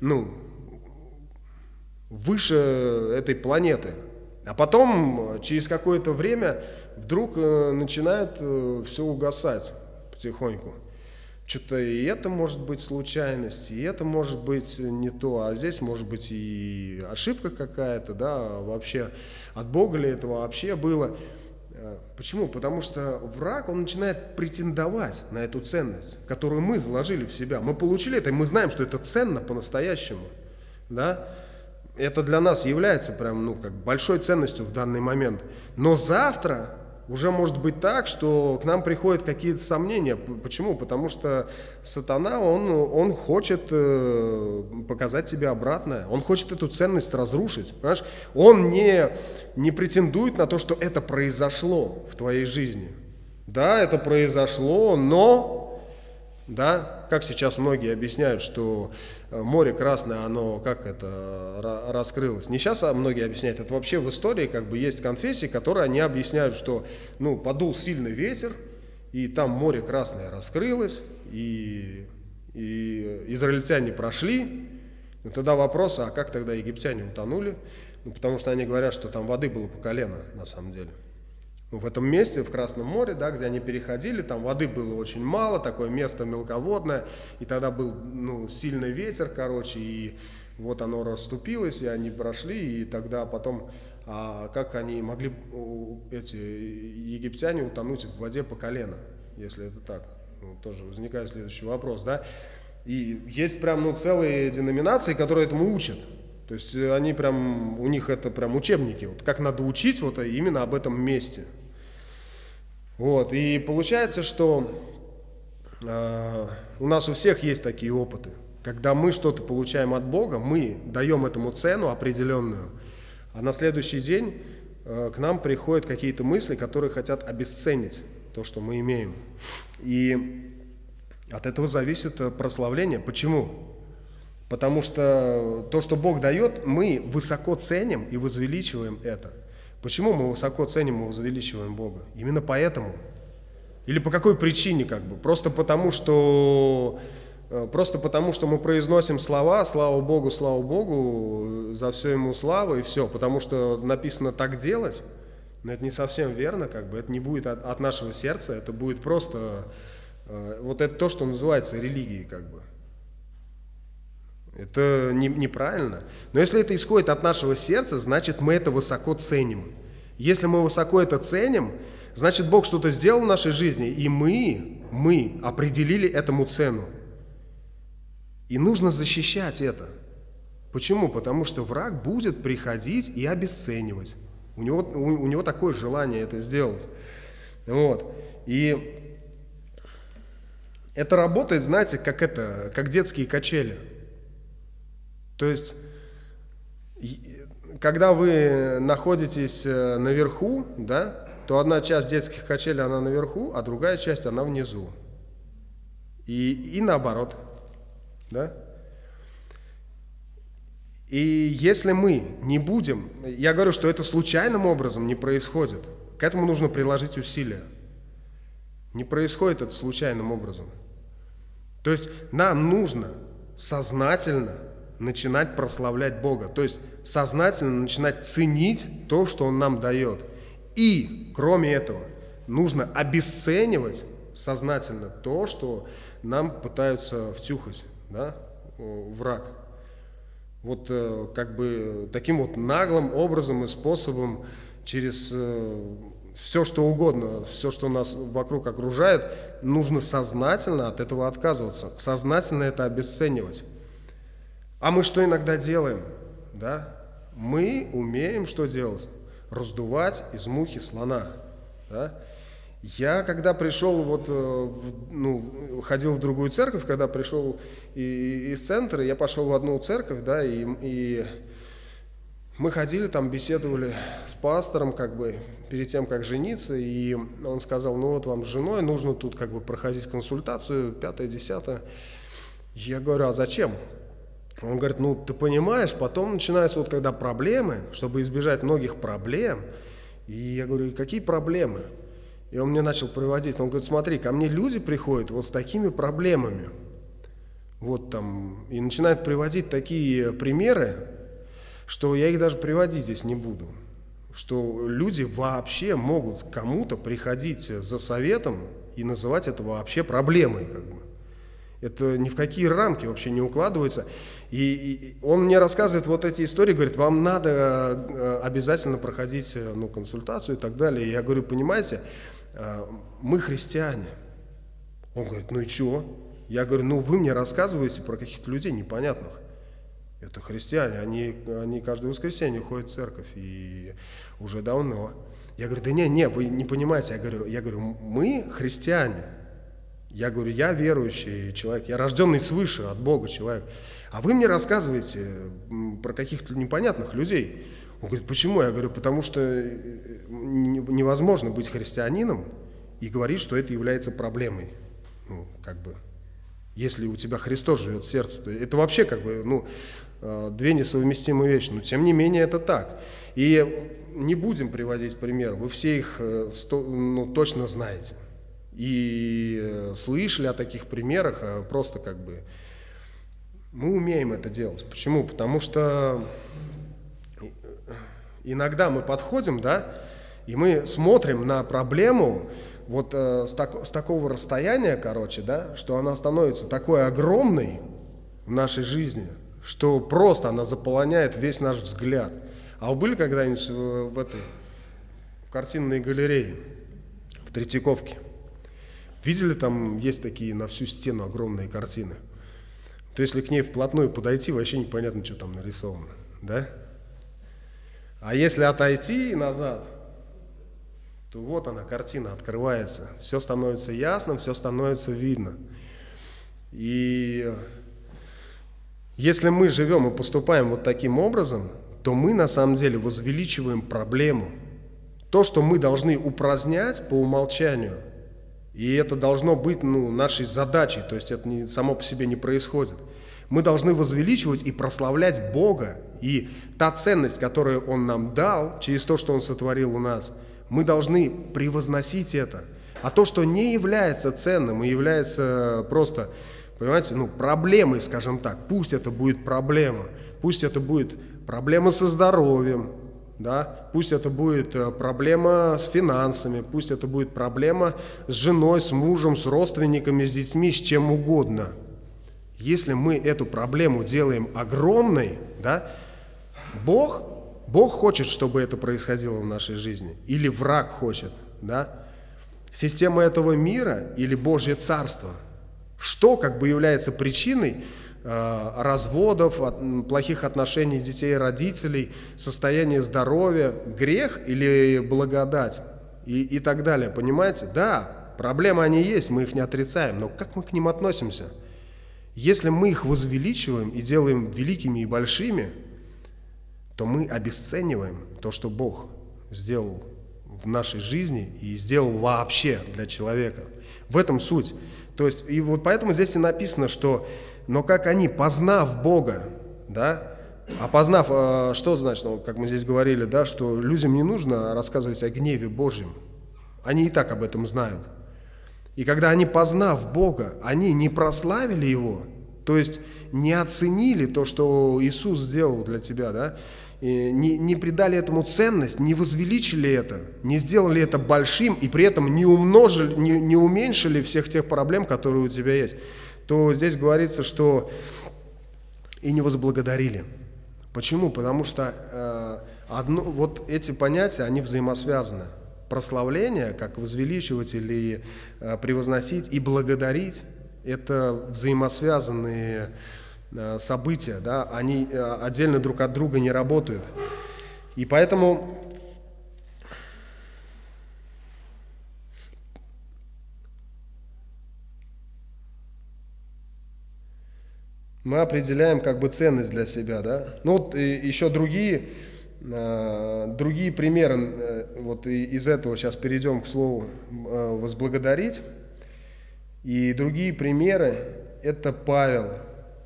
Speaker 2: выше этой планеты. А потом, через какое-то время, вдруг начинает все угасать потихоньку. Что-то и это может быть случайность, и это может быть не то, а здесь может быть и ошибка какая-то, да, вообще от Бога ли это вообще было. Почему? Потому что враг, он начинает претендовать на эту ценность, которую мы заложили в себя. Мы получили это, и мы знаем, что это ценно по-настоящему, да. Это для нас является прям, как большой ценностью в данный момент. Но завтра уже может быть так, что к нам приходят какие-то сомнения. Почему? Потому что сатана, он хочет показать тебе обратное. Он хочет эту ценность разрушить. Понимаешь? Он не претендует на то, что это произошло в твоей жизни. Да, это произошло, но, да, как сейчас многие объясняют, что море Красное, оно как это раскрылось. Не сейчас многие объясняют, это вообще в истории как бы есть конфессии, которые они объясняют, что подул сильный ветер, и там море Красное раскрылось, и израильтяне прошли. Но тогда вопрос, а как тогда египтяне утонули? Потому что они говорят, что там воды было по колено на самом деле. В этом месте, в Красном море, да, где они переходили, там воды было очень мало, такое место мелководное, и тогда был сильный ветер, короче, и вот оно расступилось, и они прошли, и тогда потом, как они могли, эти египтяне, утонуть в воде по колено, если это так? Тоже возникает следующий вопрос, да? И есть прям целые деноминации, которые этому учат. То есть они прям, у них это прям учебники, вот как надо учить вот именно об этом месте. Вот, и получается, что у нас у всех есть такие опыты. Когда мы что-то получаем от Бога, мы даем этому цену определенную, а на следующий день к нам приходят какие-то мысли, которые хотят обесценить то, что мы имеем. И от этого зависит прославление. Почему? Потому что то, что Бог дает, мы высоко ценим и возвеличиваем это. Почему мы высоко ценим и возвеличиваем Бога? Именно поэтому. Или по какой причине как бы? Просто потому, что мы произносим слова «Слава Богу, за все Ему слава» и все. Потому что написано «так делать». Но это не совсем верно, как бы. Это не будет от нашего сердца, это будет просто... Вот это то, что называется религией, как бы. Это неправильно. Но если это исходит от нашего сердца, значит, мы это высоко ценим. Если мы высоко это ценим, значит, Бог что-то сделал в нашей жизни, и мы определили этому цену. И нужно защищать это. Почему? Потому что враг будет приходить и обесценивать. У него такое желание это сделать. Вот. И это работает, знаете, как детские качели. То есть, когда вы находитесь наверху, да, то одна часть детских качелей, она наверху, а другая часть, она внизу. И наоборот. Да? И если мы не будем... Я говорю, что это случайным образом не происходит. К этому нужно приложить усилия. Не происходит это случайным образом. То есть нам нужно сознательно начинать прославлять Бога. То есть сознательно начинать ценить то, что Он нам дает. И, кроме этого, нужно обесценивать сознательно то, что нам пытаются втюхать, да, враг. Вот как бы таким вот наглым образом и способом через все, что угодно, все, что нас вокруг окружает, нужно сознательно от этого отказываться, сознательно это обесценивать. А мы что иногда делаем? Да? Мы умеем что делать? Раздувать из мухи слона. Да? Я когда пришел, ходил в другую церковь, когда пришел из центра, я пошел в одну церковь, да, и мы ходили там, беседовали с пастором, как бы, перед тем, как жениться, и он сказал, вам с женой нужно тут, как бы, проходить консультацию, 5-10. Я говорю, а зачем? Он говорит, ты понимаешь, потом начинаются вот когда проблемы, чтобы избежать многих проблем. И я говорю, какие проблемы? И он мне начал приводить, он говорит, смотри, ко мне люди приходят вот с такими проблемами. Вот там, и начинает приводить такие примеры, что я их даже приводить здесь не буду. Что люди вообще могут кому-то приходить за советом и называть это вообще проблемой, как бы. Это ни в какие рамки вообще не укладывается. И он мне рассказывает вот эти истории, говорит, вам надо обязательно проходить консультацию и так далее. И я говорю, понимаете, мы христиане. Он говорит, и чего? Я говорю, вы мне рассказываете про каких-то людей непонятных. Это христиане, они каждое воскресенье ходят в церковь, и уже давно. Я говорю, да не, вы не понимаете. Я говорю, мы христиане. Я говорю, я верующий человек, я рожденный свыше от Бога человек. А вы мне рассказываете про каких-то непонятных людей. Он говорит, почему? Я говорю, потому что невозможно быть христианином и говорить, что это является проблемой. Ну, как бы, если у тебя Христос живет в сердце, то это вообще как бы, ну, две несовместимые вещи. Но тем не менее это так. И не будем приводить пример, вы все их точно знаете. И слышали о таких примерах, просто как бы мы умеем это делать. Почему? Потому что иногда мы подходим, да, и мы смотрим на проблему вот с такого расстояния, короче, да, что она становится такой огромной в нашей жизни, что просто она заполоняет весь наш взгляд. А вы были когда-нибудь в картинной галерее в Третьяковке? Видели, там есть такие на всю стену огромные картины? То если к ней вплотную подойти, вообще непонятно, что там нарисовано, да? А если отойти назад, то вот она, картина открывается. Все становится ясным, все становится видно. И если мы живем и поступаем вот таким образом, то мы на самом деле возвеличиваем проблему. То, что мы должны упразднять по умолчанию, и это должно быть нашей задачей, то есть это само по себе не происходит. Мы должны возвеличивать и прославлять Бога, и та ценность, которую Он нам дал, через то, что Он сотворил у нас, мы должны превозносить это. А то, что не является ценным и является просто, понимаете, проблемой, скажем так, пусть это будет проблема, пусть это будет проблема со здоровьем, да? Пусть это будет проблема с финансами, пусть это будет проблема с женой, с мужем, с родственниками, с детьми, с чем угодно. Если мы эту проблему делаем огромной, да, Бог хочет, чтобы это происходило в нашей жизни, или враг хочет, да? Система этого мира или Божье Царство, что как бы является причиной разводов, плохих отношений детей и родителей, состояние здоровья, грех или благодать и так далее, понимаете? Да, проблемы они есть, мы их не отрицаем, но как мы к ним относимся? Если мы их возвеличиваем и делаем великими и большими, то мы обесцениваем то, что Бог сделал в нашей жизни и сделал вообще для человека. В этом суть. То есть, и вот поэтому здесь и написано, что но как они, познав Бога, да, а познав, что значит, как мы здесь говорили, да, что людям не нужно рассказывать о гневе Божьем, они и так об этом знают. И когда они, познав Бога, они не прославили Его, то есть не оценили то, что Иисус сделал для тебя, да, и не придали этому ценность, не возвеличили это, не сделали это большим и при этом не умножили, не уменьшили всех тех проблем, которые у тебя есть, то здесь говорится, что и не возблагодарили. Почему? Потому что вот эти понятия, они взаимосвязаны. Прославление, как возвеличивать или превозносить, и благодарить – это взаимосвязанные события, да? Они отдельно друг от друга не работают. И поэтому мы определяем как бы ценность для себя, да? Ну вот еще другие примеры, вот из этого сейчас перейдем к слову возблагодарить. И другие примеры – это Павел,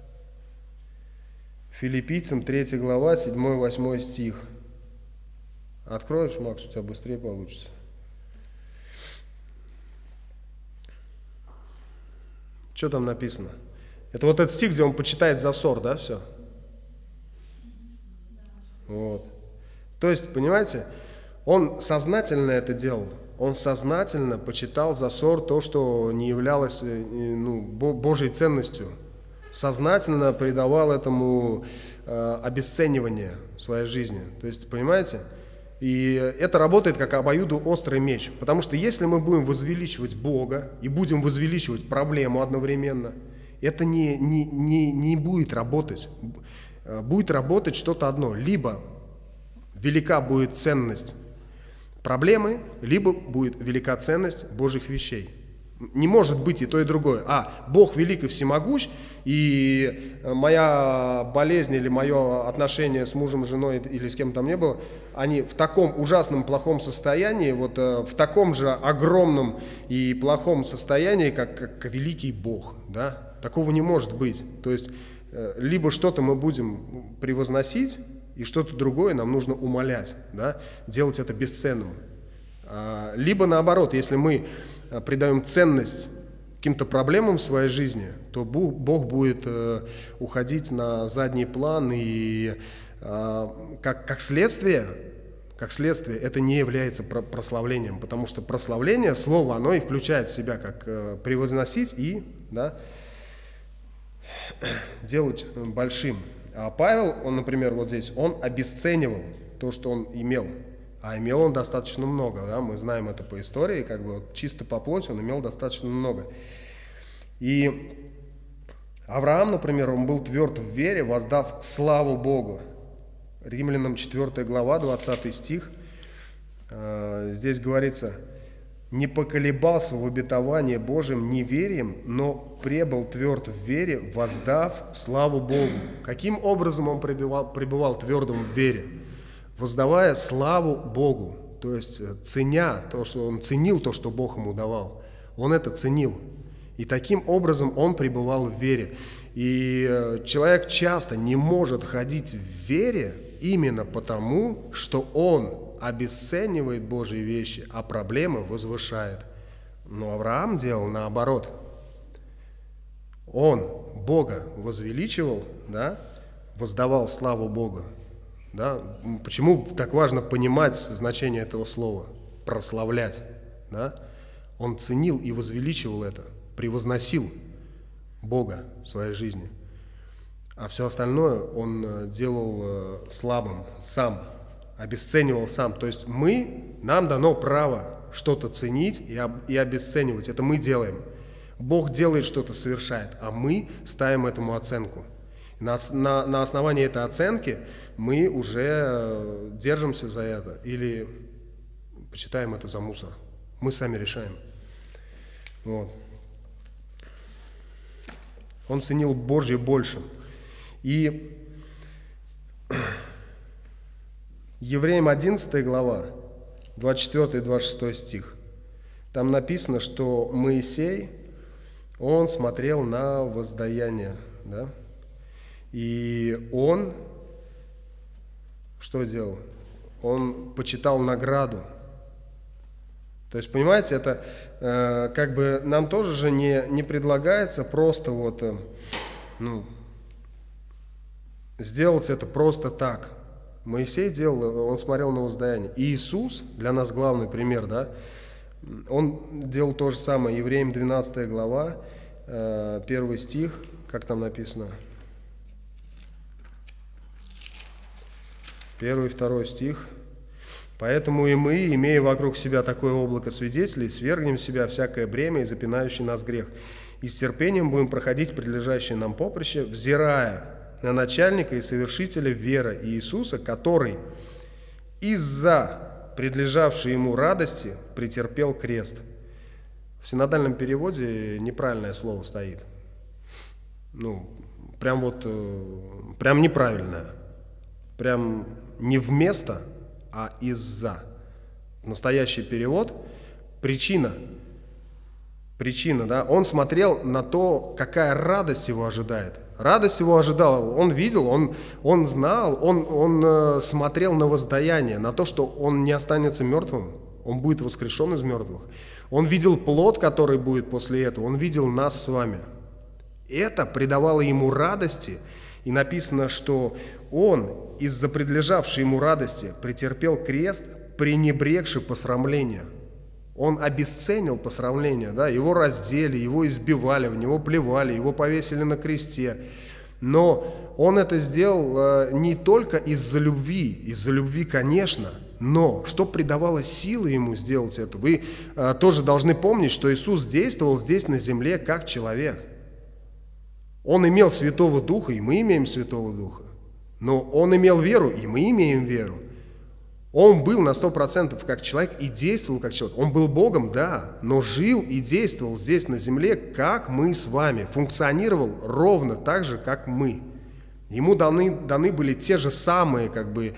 Speaker 2: Филиппийцам 3 глава, 7-8 стих. Откроешь, Макс, у тебя быстрее получится. Что там написано? Это вот этот стих, где он почитает за ссор, да, все? Вот. То есть, понимаете, он сознательно это делал. Он сознательно почитал за ссор то, что не являлось Божьей ценностью. Сознательно придавал этому обесценивание в своей жизни. То есть, понимаете? И это работает как обоюдоострый меч. Потому что если мы будем возвеличивать Бога и будем возвеличивать проблему одновременно, это не будет работать. будет работать что-то одно. Либо велика будет ценность проблемы, либо будет велика ценность Божьих вещей. Не может быть и то, и другое. Бог велик и всемогущ, и моя болезнь или мое отношение с мужем, женой или с кем там не было, они в таком ужасном плохом состоянии, вот в таком же огромном и плохом состоянии, как великий Бог. Да? Такого не может быть. То есть, либо что-то мы будем превозносить, и что-то другое нам нужно умалять, да? Делать это бесценным. Либо наоборот, если мы придаем ценность каким-то проблемам в своей жизни, то Бог будет уходить на задний план, и как следствие это не является прославлением, потому что прославление, слово, оно и включает в себя как превозносить и, да, делать большим. А Павел, он, например, вот здесь, он обесценивал то, что он имел. А имел он достаточно много, да? Мы знаем это по истории, как бы вот чисто по плоти он имел достаточно много. И Авраам, например, он был тверд в вере, воздав славу Богу. Римлянам 4 глава, 20 стих, здесь говорится: «Не поколебался в обетовании Божьим неверием, но пребыл тверд в вере, воздав славу Богу». Каким образом он пребывал твердым в вере? Воздавая славу Богу, то есть ценя то, что он ценил, то, что Бог ему давал. Он это ценил. И таким образом он пребывал в вере. И человек часто не может ходить в вере именно потому, что он обесценивает Божьи вещи, а проблемы возвышает. Но Авраам делал наоборот. Он Бога возвеличивал, да, воздавал славу Богу. Да? Почему так важно понимать значение этого слова? Прославлять. Да? Он ценил и возвеличивал это, превозносил Бога в своей жизни. А все остальное он делал слабым сам, обесценивал сам. То есть нам дано право что-то ценить и обесценивать. Это мы делаем. Бог делает что-то, совершает, а мы ставим этому оценку. На основании этой оценки мы уже держимся за это или почитаем это за мусор. Мы сами решаем. Вот. Он ценил Божье больше. И Евреям 11 глава, 24 и 26 стих. Там написано, что Моисей, он смотрел на воздаяние, да? И он что делал? Он почитал награду. То есть, понимаете, это как бы нам тоже же не предлагается просто вот, сделать это просто так. Моисей делал, он смотрел на воздаяние. И Иисус, для нас главный пример, да, он делал то же самое. Евреям 12 глава, 1 стих, как там написано? 1 и 2 стих. «Поэтому и мы, имея вокруг себя такое облако свидетелей, свергнем с себя всякое бремя и запинающий нас грех, и с терпением будем проходить предлежащее нам поприще, взирая на начальника и совершителя веры Иисуса, который из-за предлежавшей ему радости претерпел крест». В синодальном переводе неправильное слово стоит. Прям неправильное. Прям не вместо, а из-за. Настоящий перевод – причина, да. Он смотрел на то, какая радость его ожидает. Радость его ожидала, он видел, он знал, он смотрел на воздаяние, на то, что он не останется мертвым, он будет воскрешен из мертвых. Он видел плод, который будет после этого, он видел нас с вами. Это придавало ему радости, и написано, что он из-за предлежавшей ему радости претерпел крест, пренебрегши посрамление. Он обесценил посрамление, да? Его раздели, его избивали, в него плевали, его повесили на кресте. Но он это сделал не только из-за любви, конечно, но что придавало силы ему сделать это? Вы тоже должны помнить, что Иисус действовал здесь на земле как человек. Он имел Святого Духа, и мы имеем Святого Духа. Но он имел веру, и мы имеем веру. Он был на 100% как человек и действовал как человек. Он был Богом, да, но жил и действовал здесь на земле, как мы с вами. Функционировал ровно так же, как мы. Ему даны были те же самые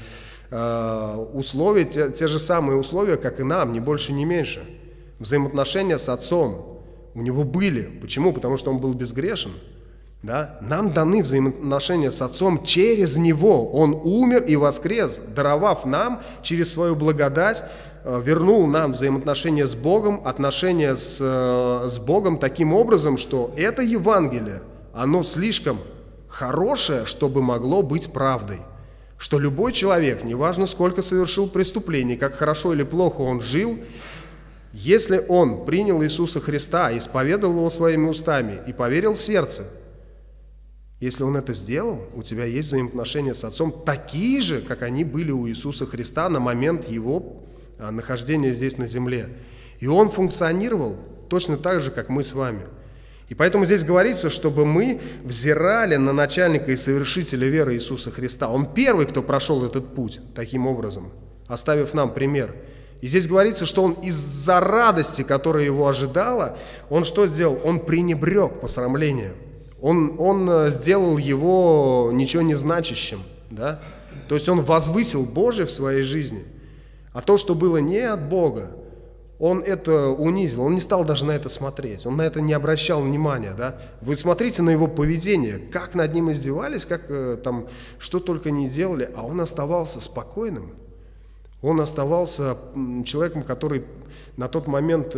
Speaker 2: условия, те же самые условия, как и нам, ни больше, ни меньше. Взаимоотношения с Отцом у него были. Почему? Потому что он был безгрешен. Да? Нам даны взаимоотношения с Отцом через Него. Он умер и воскрес, даровав нам через свою благодать, вернул нам взаимоотношения с Богом, отношения с Богом таким образом, что это Евангелие, оно слишком хорошее, чтобы могло быть правдой. Что любой человек, неважно сколько совершил преступлений, как хорошо или плохо он жил, если он принял Иисуса Христа, исповедовал Его своими устами и поверил в сердце, если он это сделал, у тебя есть взаимоотношения с Отцом такие же, как они были у Иисуса Христа на момент Его нахождения здесь на земле. И он функционировал точно так же, как мы с вами. И поэтому здесь говорится, чтобы мы взирали на начальника и совершителя веры Иисуса Христа. Он первый, кто прошел этот путь таким образом, оставив нам пример. И здесь говорится, что он из-за радости, которая его ожидала, он что сделал? Он пренебрег посрамлением. Он сделал его ничего не значащим, да? То есть он возвысил Божие в своей жизни, а то, что было не от Бога, он это унизил, он не стал даже на это смотреть, он на это не обращал внимания, да? Вы смотрите на его поведение, как над ним издевались, как там что только не делали, а он оставался спокойным, он оставался человеком, который на тот момент,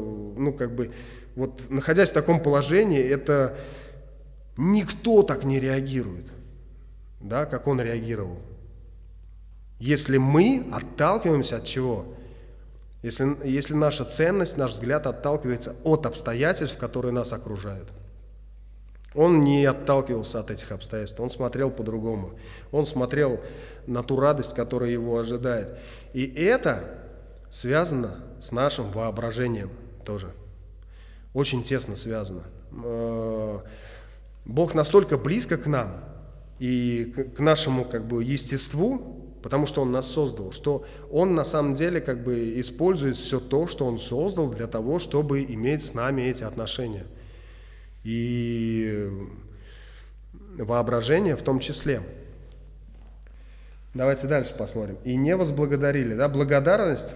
Speaker 2: находясь в таком положении, это никто так не реагирует, да, как он реагировал. Если мы отталкиваемся от чего? Если наша ценность, наш взгляд отталкивается от обстоятельств, которые нас окружают. Он не отталкивался от этих обстоятельств, он смотрел по-другому. Он смотрел на ту радость, которая его ожидает. И это связано с нашим воображением тоже. Очень тесно связано. Бог настолько близко к нам и к нашему естеству, потому что Он нас создал, что Он на самом деле использует все то, что Он создал для того, чтобы иметь с нами эти отношения. И воображение в том числе. Давайте дальше посмотрим. И не возблагодарили. Да? Благодарность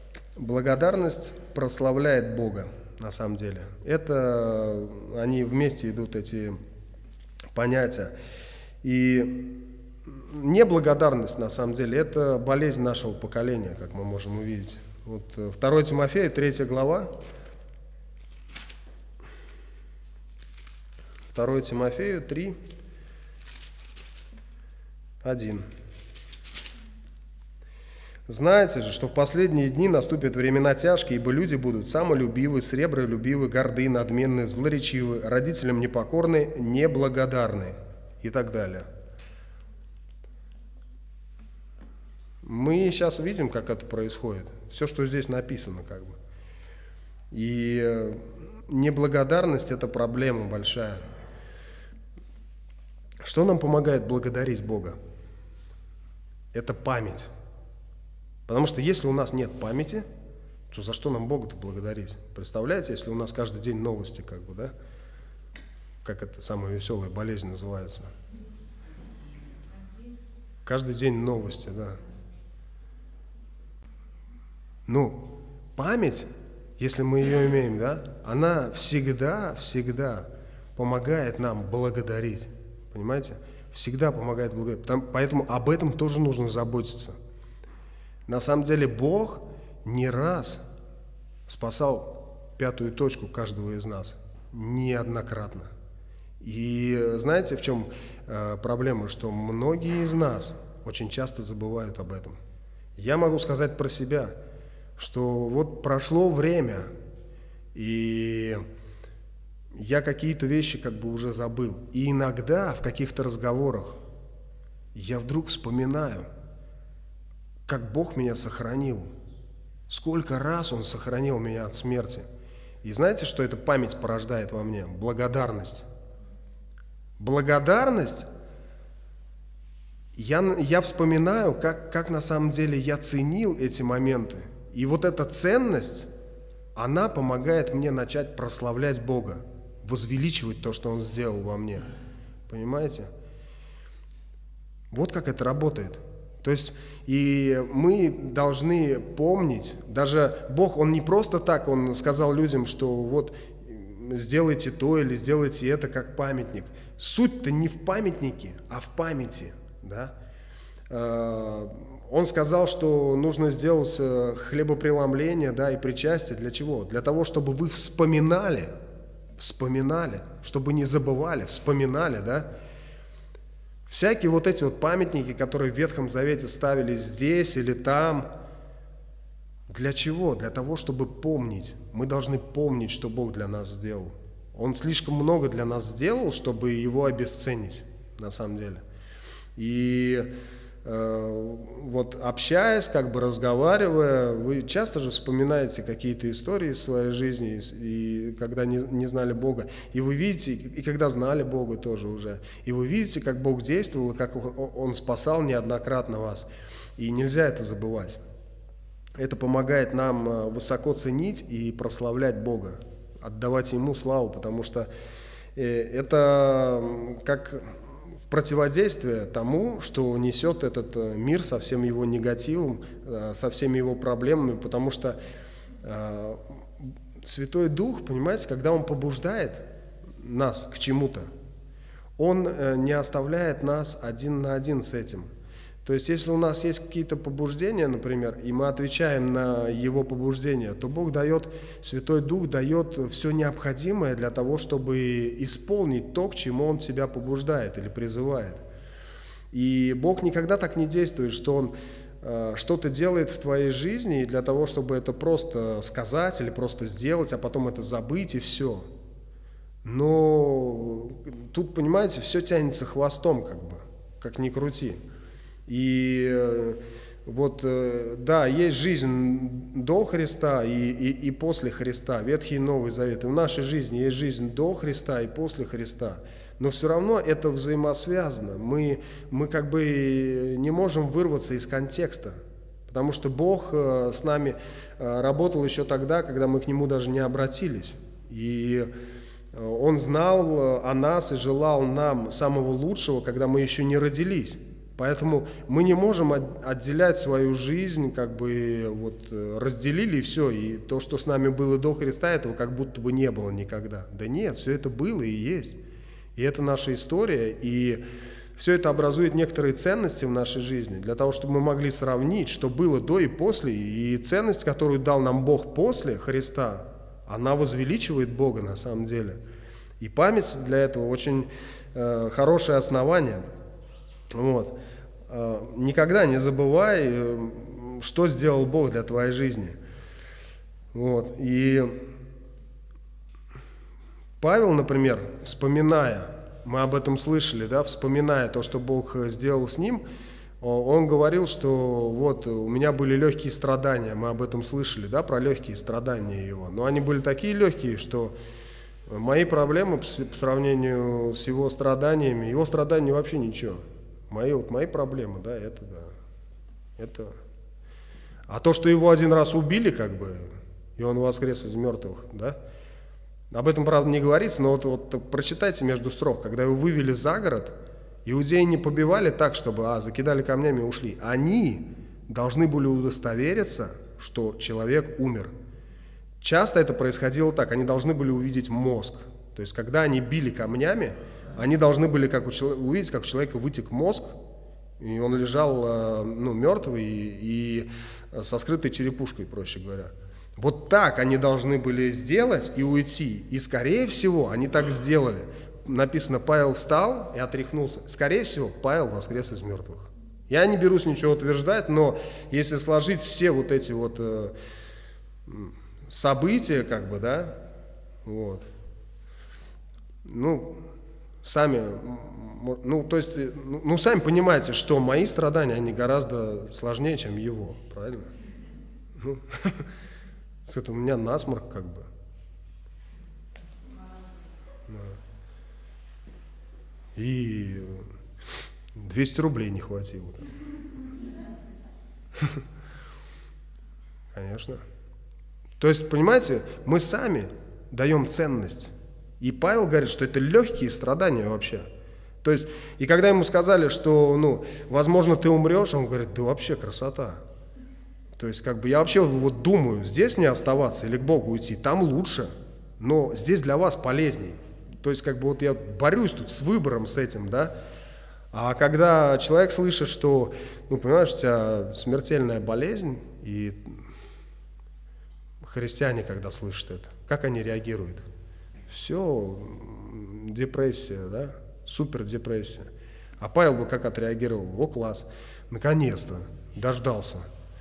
Speaker 2: прославляет Бога на самом деле. Это они вместе идут, эти понятия. И неблагодарность, на самом деле, это болезнь нашего поколения, как мы можем увидеть. 2 Тимофею, 3 глава. 2 Тимофею 3, 1. «Знаете же, что в последние дни наступят времена тяжкие, ибо люди будут самолюбивы, сребролюбивы, горды, надменны, злоречивы, родителям непокорны, неблагодарны» и так далее. Мы сейчас видим, как это происходит. Все, что здесь написано, И неблагодарность – это проблема большая. Что нам помогает благодарить Бога? Это память. Потому что если у нас нет памяти, то за что нам Бога-то благодарить? Представляете, если у нас каждый день новости, да? Как это самая веселая болезнь называется? Каждый день новости, да. Память, если мы ее имеем, да, она всегда помогает нам благодарить. Понимаете? Всегда помогает благодарить. Поэтому об этом тоже нужно заботиться. На самом деле Бог не раз спасал пятую точку каждого из нас. Неоднократно. И знаете, в чем проблема? Что многие из нас очень часто забывают об этом. Я могу сказать про себя, что прошло время, и я какие-то вещи уже забыл. И иногда в каких-то разговорах я вдруг вспоминаю, как Бог меня сохранил. Сколько раз Он сохранил меня от смерти. И знаете, что эта память порождает во мне? Благодарность. Благодарность Я вспоминаю, как на самом деле я ценил эти моменты. И вот эта ценность, она помогает мне начать прославлять Бога, возвеличивать то, что Он сделал во мне. Понимаете? Вот как это работает. То есть, и мы должны помнить, даже Бог, Он не просто так, Он сказал людям, что вот сделайте то или сделайте это как памятник. Суть-то не в памятнике, а в памяти. Да? Он сказал, что нужно сделать хлебопреломление, да, и причастие. Для чего? Для того, чтобы вы вспоминали, чтобы не забывали, вспоминали, да. Всякие вот эти вот памятники, которые в Ветхом Завете ставились здесь или там, для чего? Для того, чтобы помнить. Мы должны помнить, что Бог для нас сделал. Он слишком много для нас сделал, чтобы его обесценить, на самом деле. И вот общаясь, как бы разговаривая, вы часто же вспоминаете какие-то истории из своей жизни, и когда не знали Бога, и вы видите, и когда знали Бога тоже уже, и вы видите, как Бог действовал, и как Он спасал неоднократно вас. И нельзя это забывать. Это помогает нам высоко ценить и прославлять Бога, отдавать Ему славу, потому что это как в противодействие тому, что несет этот мир со всем его негативом, со всеми его проблемами, потому что Святой Дух, понимаете, когда Он побуждает нас к чему-то, Он не оставляет нас один на один с этим. То есть, если у нас есть какие-то побуждения, например, и мы отвечаем на Его побуждения, то Бог дает, Святой Дух дает все необходимое для того, чтобы исполнить то, к чему Он тебя побуждает или призывает. И Бог никогда так не действует, что Он что-то делает в твоей жизни для того, чтобы это просто сказать или просто сделать, а потом это забыть и все. Но тут, понимаете, все тянется хвостом, как ни крути. И вот, да, есть жизнь до Христа и после Христа, Ветхий и Новый Завет. И в нашей жизни есть жизнь до Христа и после Христа. Но все равно это взаимосвязано. Мы как бы не можем вырваться из контекста, потому что Бог с нами работал еще тогда, когда мы к Нему даже не обратились. И Он знал о нас и желал нам самого лучшего, когда мы еще не родились. Поэтому мы не можем отделять свою жизнь, как бы вот разделили и все, и то, что с нами было до Христа, этого как будто бы не было никогда. Да нет, все это было и есть. И это наша история, и все это образует некоторые ценности в нашей жизни, для того, чтобы мы могли сравнить, что было до и после, и ценность, которую дал нам Бог после Христа, она возвеличивает Бога на самом деле. И память для этого очень хорошее основание. Вот. Никогда не забывай, что сделал Бог для твоей жизни. Вот. И Павел, например, вспоминая, мы об этом слышали, да, вспоминая то, что Бог сделал с ним, он говорил, что вот у меня были легкие страдания, мы об этом слышали, да, про легкие страдания его. Но они были такие легкие, что мои проблемы по сравнению с его страданиями вообще ничего. Мои проблемы, да, это. А то, что его один раз убили, как бы, и он воскрес из мертвых, да, об этом, правда, не говорится, но вот прочитайте между строк, когда его вывели за город, иудеи не побивали так, чтобы, закидали камнями и ушли. Они должны были удостовериться, что человек умер. Часто это происходило так, они должны были увидеть мозг. То есть, когда они били камнями, они должны были увидеть, как у человека вытек мозг, и он лежал мертвый и со скрытой черепушкой, проще говоря. Вот так они должны были сделать и уйти. И, скорее всего, они так сделали. Написано, Павел встал и отряхнулся. Скорее всего, Павел воскрес из мертвых. Я не берусь ничего утверждать, но если сложить все вот эти вот события, как бы, да, вот, сами понимаете, что мои страдания, они гораздо сложнее, чем его, правильно? Это у меня насморк, как бы. И 200 рублей не хватило. Конечно. То есть, понимаете, мы сами даем ценность. И Павел говорит, что это легкие страдания вообще. То есть, и когда ему сказали, что, возможно, ты умрешь, он говорит, да вообще красота. То есть, я вообще вот думаю, здесь мне оставаться или к Богу уйти, там лучше, но здесь для вас полезней. То есть, вот я борюсь тут с выбором с этим, да. А когда человек слышит, что, понимаешь, у тебя смертельная болезнь, и христиане, когда слышат это, как они реагируют? Все, депрессия, да, супердепрессия. А Павел бы как отреагировал? О, класс, наконец-то, дождался.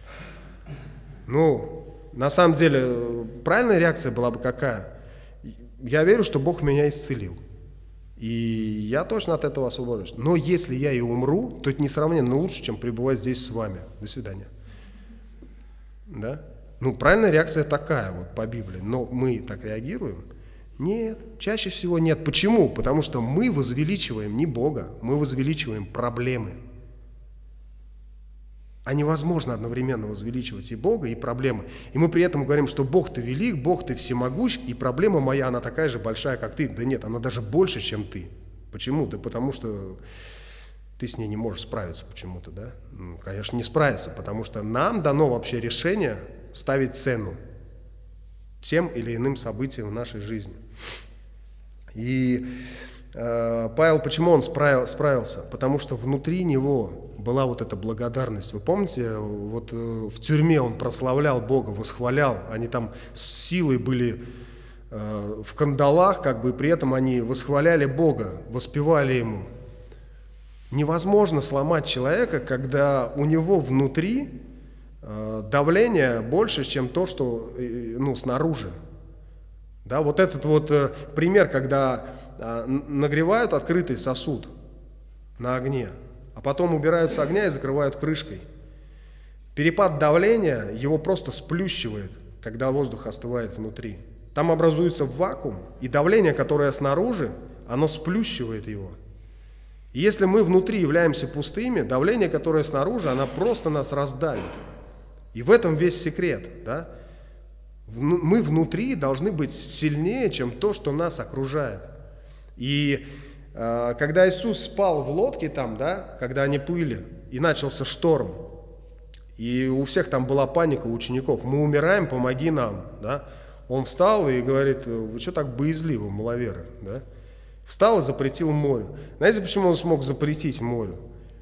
Speaker 2: На самом деле, правильная реакция была бы какая? Я верю, что Бог меня исцелил. И я точно от этого освобожусь. Но если я и умру, то это несравненно лучше, чем пребывать здесь с вами. До свидания. Да? Правильная реакция такая вот по Библии. Но мы так реагируем? Нет, чаще всего нет. Почему? Потому что мы возвеличиваем не Бога, мы возвеличиваем проблемы. А невозможно одновременно возвеличивать и Бога, и проблемы. И мы при этом говорим, что Бог ты велик, Бог ты всемогущ, и проблема моя, она такая же большая, как ты. Да нет, она даже больше, чем ты. Почему? Да потому что ты с ней не можешь справиться почему-то, да? Конечно, не справиться, потому что нам дано вообще решение ставить цену тем или иным событиям в нашей жизни. И Павел, почему он справился? Потому что внутри него была вот эта благодарность. Вы помните, вот в тюрьме он прославлял Бога, восхвалял. Они там с силой были в кандалах, и при этом они восхваляли Бога, воспевали Ему. Невозможно сломать человека, когда у него внутри давление больше, чем то, что снаружи. Да, вот этот вот пример, когда нагревают открытый сосуд на огне, а потом убирают с огня и закрывают крышкой. Перепад давления его просто сплющивает, когда воздух остывает внутри. Там образуется вакуум, и давление, которое снаружи, оно сплющивает его. И если мы внутри являемся пустыми, давление, которое снаружи, оно просто нас раздавит. И в этом весь секрет, да? Мы внутри должны быть сильнее, чем то, что нас окружает. И когда Иисус спал в лодке там, да, когда они плыли, и начался шторм, и у всех там была паника, у учеников, мы умираем, помоги нам, да? Он встал и говорит, вы что так боязливы, маловеры, да? Встал и запретил морю. Знаете, почему он смог запретить морю?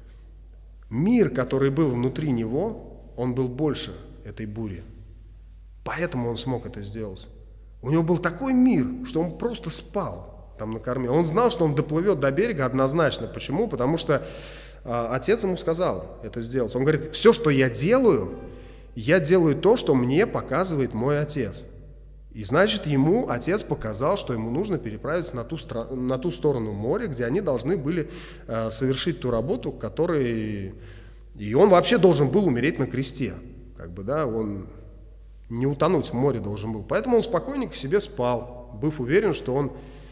Speaker 2: Мир, который был внутри него, он был больше этой бури. Поэтому он смог это сделать. У него был такой мир, что он просто спал там на корме. Он знал, что он доплывет до берега однозначно. Почему? Потому что отец ему сказал это сделать. Он говорит, все, что я делаю то, что мне показывает мой отец. И значит, ему отец показал, что ему нужно переправиться на ту сторону моря, где они должны были совершить ту работу, которой... И он вообще должен был умереть на кресте. Он не утонуть в море должен был. Поэтому он спокойненько себе спал, быв уверен, что он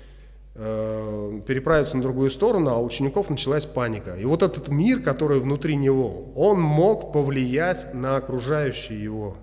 Speaker 2: переправится на другую сторону, а у учеников началась паника. И вот этот мир, который внутри него, он мог повлиять на окружающий его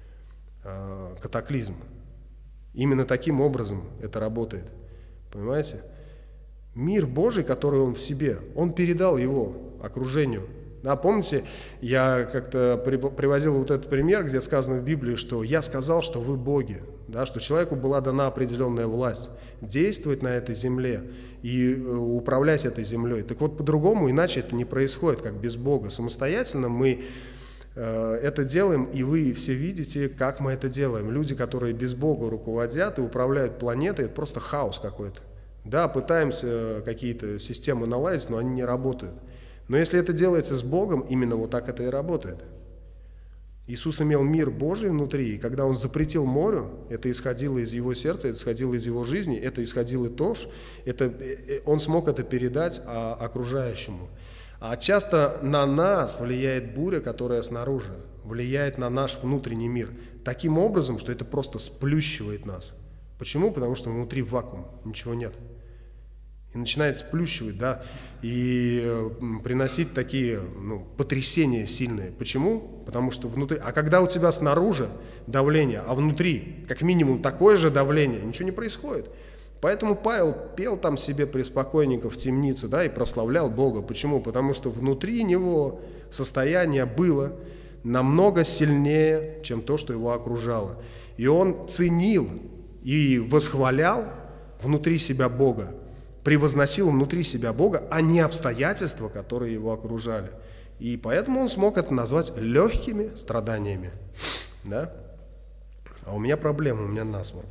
Speaker 2: катаклизм. Именно таким образом это работает. Понимаете? Мир Божий, который он в себе, он передал его окружению. Да, помните, я как-то приводил вот этот пример, где сказано в Библии, что я сказал, что вы боги, да, что человеку была дана определенная власть действовать на этой земле и управлять этой землей. Так вот, по-другому, иначе это не происходит, как без Бога. Самостоятельно мы это делаем, и вы все видите, как мы это делаем. Люди, которые без Бога руководят и управляют планетой, это просто хаос какой-то. Да, пытаемся какие-то системы наладить, но они не работают. Но если это делается с Богом, именно вот так это и работает. Иисус имел мир Божий внутри, и когда Он запретил морю, это исходило из Его сердца, это исходило из Его жизни, это исходило тоже, Он смог это передать окружающему. А часто на нас влияет буря, которая снаружи, влияет на наш внутренний мир, таким образом, что это просто сплющивает нас. Почему? Потому что внутри вакуум, ничего нет. и начинает сплющивать, да, и приносить такие, потрясения сильные. Почему? Потому что внутри... А когда у тебя снаружи давление, а внутри как минимум такое же давление, ничего не происходит. Поэтому Павел пел там себе преспокойненько в темнице, да, и прославлял Бога. Почему? Потому что внутри него состояние было намного сильнее, чем то, что его окружало. И он ценил и восхвалял внутри себя Бога, превозносил внутри себя Бога, а не обстоятельства, которые его окружали. И поэтому он смог это назвать легкими страданиями. Да? А у меня проблема, у меня насморк.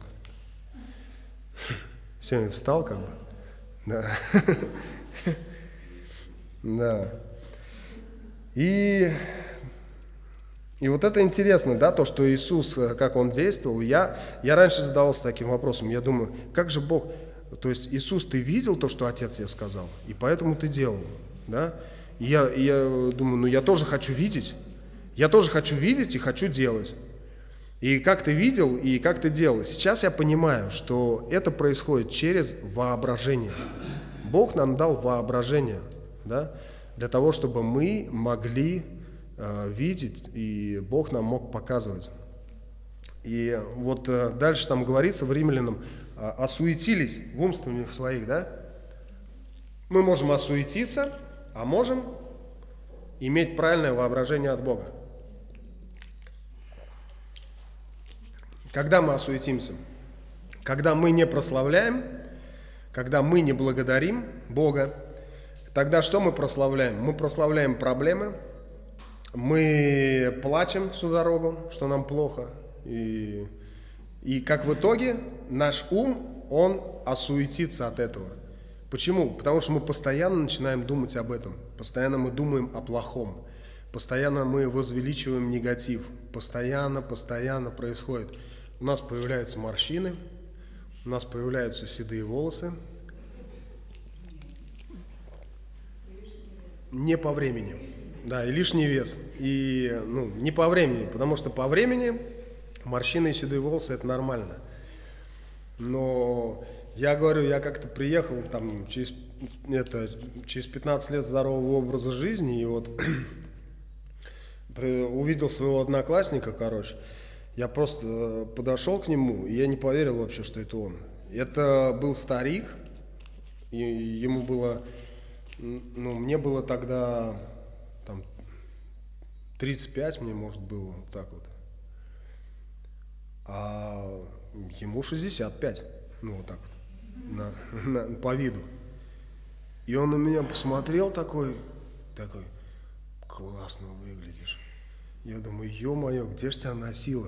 Speaker 2: Сегодня встал как бы. Да. Да. И вот это интересно, да, то, что Иисус, как Он действовал. Я раньше задавался таким вопросом. Я думаю, как же Бог... То есть, Иисус, ты видел то, что Отец тебе сказал, и поэтому ты делал, да? И я думаю, я тоже хочу видеть. Я тоже хочу видеть и хочу делать. И как ты видел, и как ты делал. Сейчас я понимаю, что это происходит через воображение. Бог нам дал воображение, да, для того, чтобы мы могли видеть, и Бог нам мог показывать. И вот дальше там говорится в Римлянам, осуетились в умствованиях своих, да? Мы можем осуетиться, а можем иметь правильное воображение от Бога. Когда мы осуетимся? Когда мы не прославляем, когда мы не благодарим Бога, тогда что мы прославляем? Мы прославляем проблемы, мы плачем всю дорогу, что нам плохо, и как в итоге наш ум, он осуетится от этого. Почему? Потому что мы постоянно начинаем думать об этом, постоянно мы думаем о плохом, постоянно мы возвеличиваем негатив, постоянно происходит. У нас появляются морщины, у нас появляются седые волосы. Не по времени. Да, и лишний вес. И, не по времени, потому что по времени морщины и седые волосы – это нормально. Но я говорю, я как-то приехал там через 15 лет здорового образа жизни, и вот увидел своего одноклассника, я просто подошел к нему, и я не поверил вообще, что это он. Это был старик, и ему было, мне было тогда там 35, мне, может, было вот так вот. А ему 65, вот так вот, по виду. И он на меня посмотрел такой, классно выглядишь. Я думаю, ё-моё, где ж тебя носило?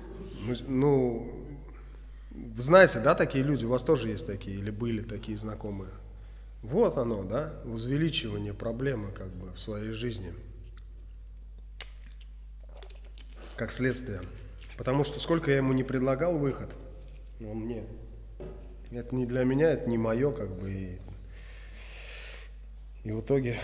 Speaker 2: Вы знаете, да, такие люди, у вас тоже есть такие, или были такие знакомые. Вот оно, да, возвеличивание проблемы как бы в своей жизни. Как следствие. Потому что сколько я ему не предлагал выход, он мне. Это не для меня, это не мое, как бы. И в итоге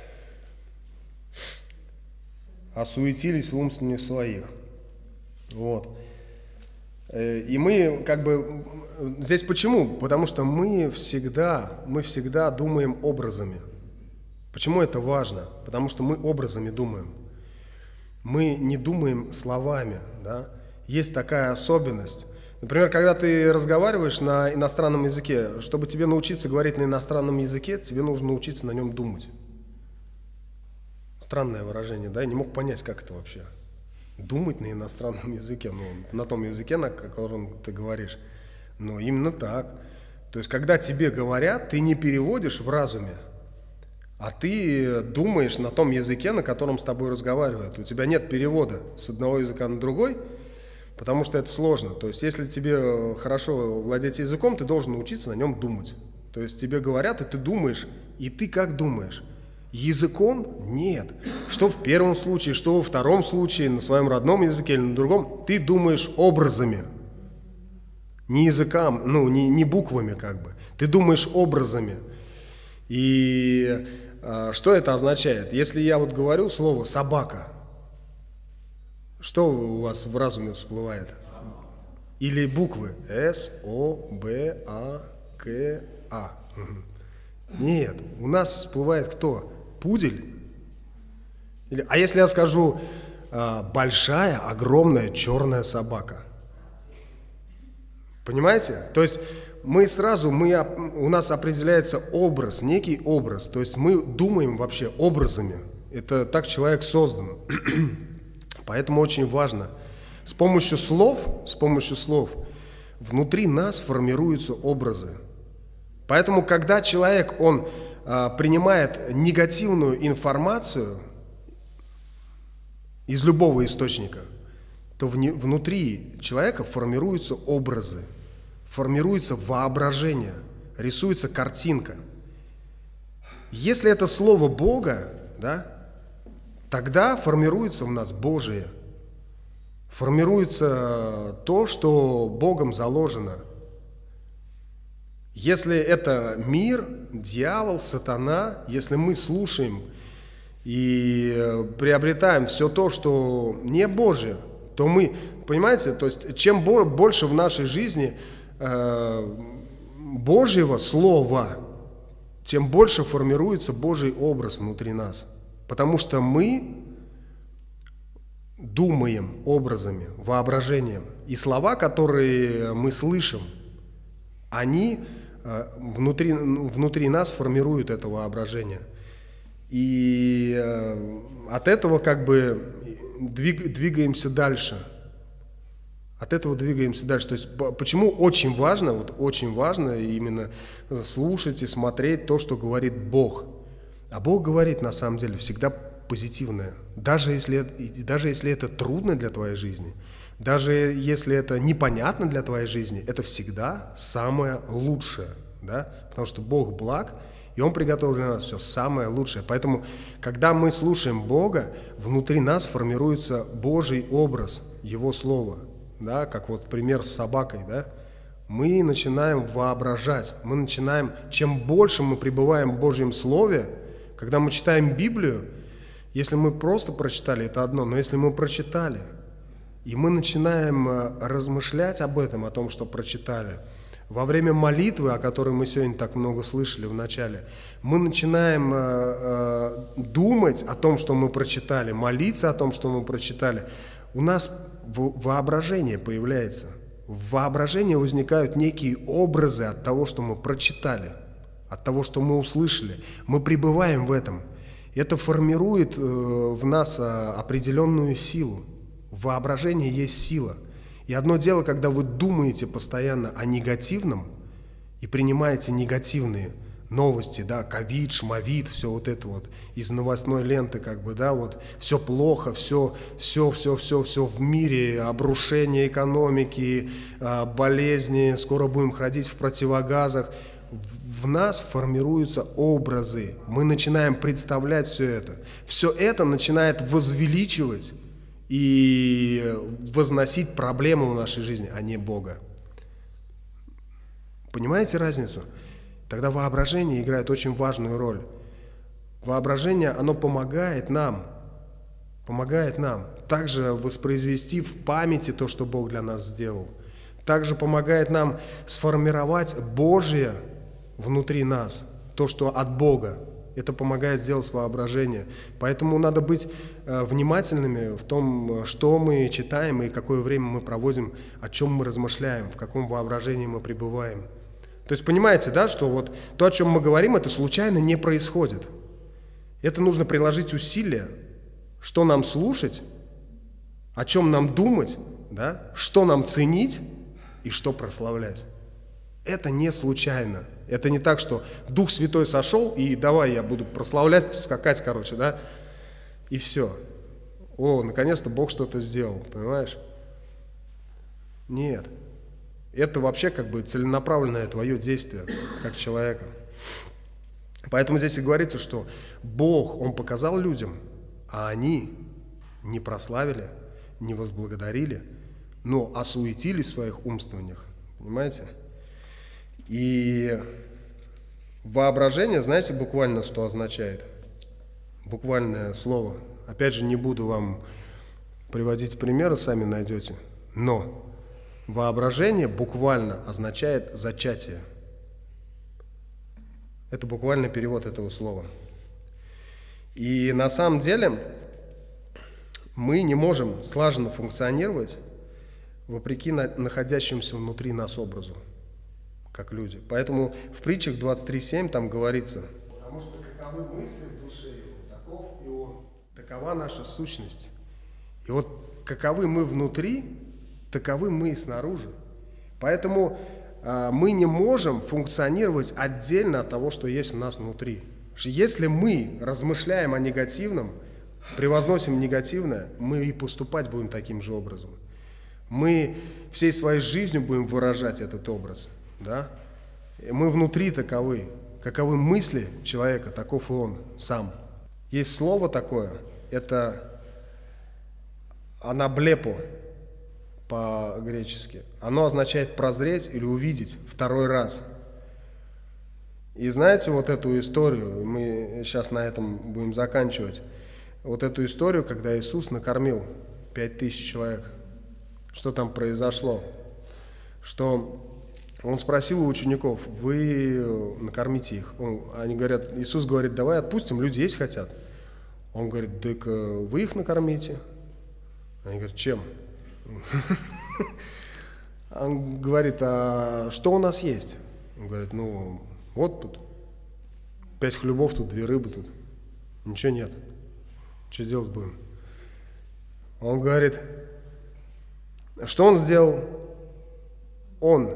Speaker 2: осуетились в умствованиях своих. Вот. И мы как бы... Здесь почему? Потому что мы всегда думаем образами. Почему это важно? Потому что мы образами думаем. Мы не думаем словами, да? Есть такая особенность. Например, когда ты разговариваешь на иностранном языке, чтобы тебе научиться говорить на иностранном языке, тебе нужно научиться на нем думать. Странное выражение, да? Я не мог понять, как это вообще. Думать на иностранном языке, на том языке, на котором ты говоришь. Но именно так. То есть, когда тебе говорят, ты не переводишь в разуме, а ты думаешь на том языке, на котором с тобой разговаривают. У тебя нет перевода с одного языка на другой, потому что это сложно. То есть, если тебе хорошо владеть языком, ты должен научиться на нем думать. То есть, тебе говорят, и ты думаешь, и ты как думаешь? Языком? Нет. Что в первом случае, что во втором случае, на своем родном языке или на другом, ты думаешь образами. Не языком, не буквами как бы. Ты думаешь образами. И что это означает? Если я вот говорю слово «собака», что у вас в разуме всплывает? Или буквы С, О, Б, А, К, А. Нет, у нас всплывает кто? Пудель? А если я скажу большая, огромная черная собака? Понимаете? То есть у нас определяется образ, некий образ. То есть мы думаем вообще образами. Это так человек создан. Поэтому очень важно. С помощью слов внутри нас формируются образы. Поэтому, когда человек, он принимает негативную информацию из любого источника, то внутри человека формируются образы, формируется воображение, рисуется картинка. Если это слово Бога, да, тогда формируется в нас Божие, формируется то, что Богом заложено. Если это мир, дьявол, сатана, если мы слушаем и приобретаем все то, что не Божие, то мы, понимаете, то есть чем больше в нашей жизни Божьего Слова, тем больше формируется Божий образ внутри нас. Потому что мы думаем образами, воображением. И слова, которые мы слышим, они внутри нас формируют это воображение. И от этого как бы двигаемся дальше. От этого двигаемся дальше. То есть почему очень важно именно слушать и смотреть то, что говорит Бог. А Бог говорит на самом деле всегда позитивное. Даже если это трудно для твоей жизни, даже если это непонятно для твоей жизни, это всегда самое лучшее. Да? Потому что Бог благ, и Он приготовил для нас все самое лучшее. Поэтому, когда мы слушаем Бога, внутри нас формируется Божий образ, Его Слово. Да? Как вот пример с собакой. Да? Мы начинаем воображать. Чем больше мы пребываем в Божьем Слове, когда мы читаем Библию, если мы просто прочитали, это одно, но если мы прочитали, и мы начинаем размышлять об этом, о том, что прочитали, во время молитвы, о которой мы сегодня так много слышали в начале, мы начинаем думать о том, что мы прочитали, молиться о том, что мы прочитали, у нас воображение появляется. В воображении возникают некие образы от того, что мы прочитали, от того, что мы услышали. Мы пребываем в этом. Это формирует в нас определенную силу. В воображении есть сила. И одно дело, когда вы думаете постоянно о негативном и принимаете негативные новости, да, ковид, шмовид, все вот это вот из новостной ленты, как бы, да, вот все плохо, все в мире, обрушение экономики, болезни, скоро будем ходить в противогазах. В нас формируются образы, мы начинаем представлять все это. Все это начинает возвеличивать и возносить проблемы в нашей жизни, а не Бога. Понимаете разницу? Тогда воображение играет очень важную роль. Воображение, оно помогает нам также воспроизвести в памяти то, что Бог для нас сделал. Также помогает нам сформировать Божие внутри нас, то, что от Бога. Это помогает сделать воображение. Поэтому надо быть внимательными в том, что мы читаем и какое время мы проводим, о чем мы размышляем, в каком воображении мы пребываем. То есть понимаете, да, что вот то, о чем мы говорим, это случайно не происходит. Это нужно приложить усилия, что нам слушать, о чем нам думать, да, что нам ценить и что прославлять. Это не случайно. Это не так, что Дух Святой сошел, и давай я буду прославлять, скакать, короче, да, и все. О, наконец-то Бог что-то сделал, понимаешь? Нет. Это вообще как бы целенаправленное твое действие, как человека. Поэтому здесь и говорится, что Бог, Он показал людям, а они не прославили, не возблагодарили, но осуетились в своих умствованиях. Понимаете? И воображение, знаете, буквально что означает? Буквальное слово. Опять же, не буду вам приводить примеры, сами найдете. Но воображение буквально означает зачатие. Это буквальный перевод этого слова. И на самом деле мы не можем слаженно функционировать вопреки находящемуся внутри нас образу, как люди. Поэтому в притчах 23:7 там говорится: «Потому что каковы мысли в душе его, таков и он, такова наша сущность». И вот каковы мы внутри, таковы мы и снаружи. Поэтому мы не можем функционировать отдельно от того, что есть у нас внутри. Если мы размышляем о негативном, превозносим негативное, мы и поступать будем таким же образом. Мы всей своей жизнью будем выражать этот образ. Да? Мы внутри таковы. Каковы мысли человека, таков и он сам. Есть слово такое, это анаблепо по-гречески. Оно означает прозреть или увидеть второй раз. И знаете вот эту историю, мы сейчас на этом будем заканчивать, вот эту историю, когда Иисус накормил 5000 человек. Что там произошло? Что Он спросил у учеников: вы накормите их. Они говорят, Иисус говорит: давай отпустим, люди есть хотят. Он говорит: так вы их накормите. Они говорят: чем? Он говорит: а что у нас есть? Он говорит: ну вот тут 5 хлебов, тут 2 рыбы, тут ничего нет. Что делать будем? Он говорит: что он сделал? Он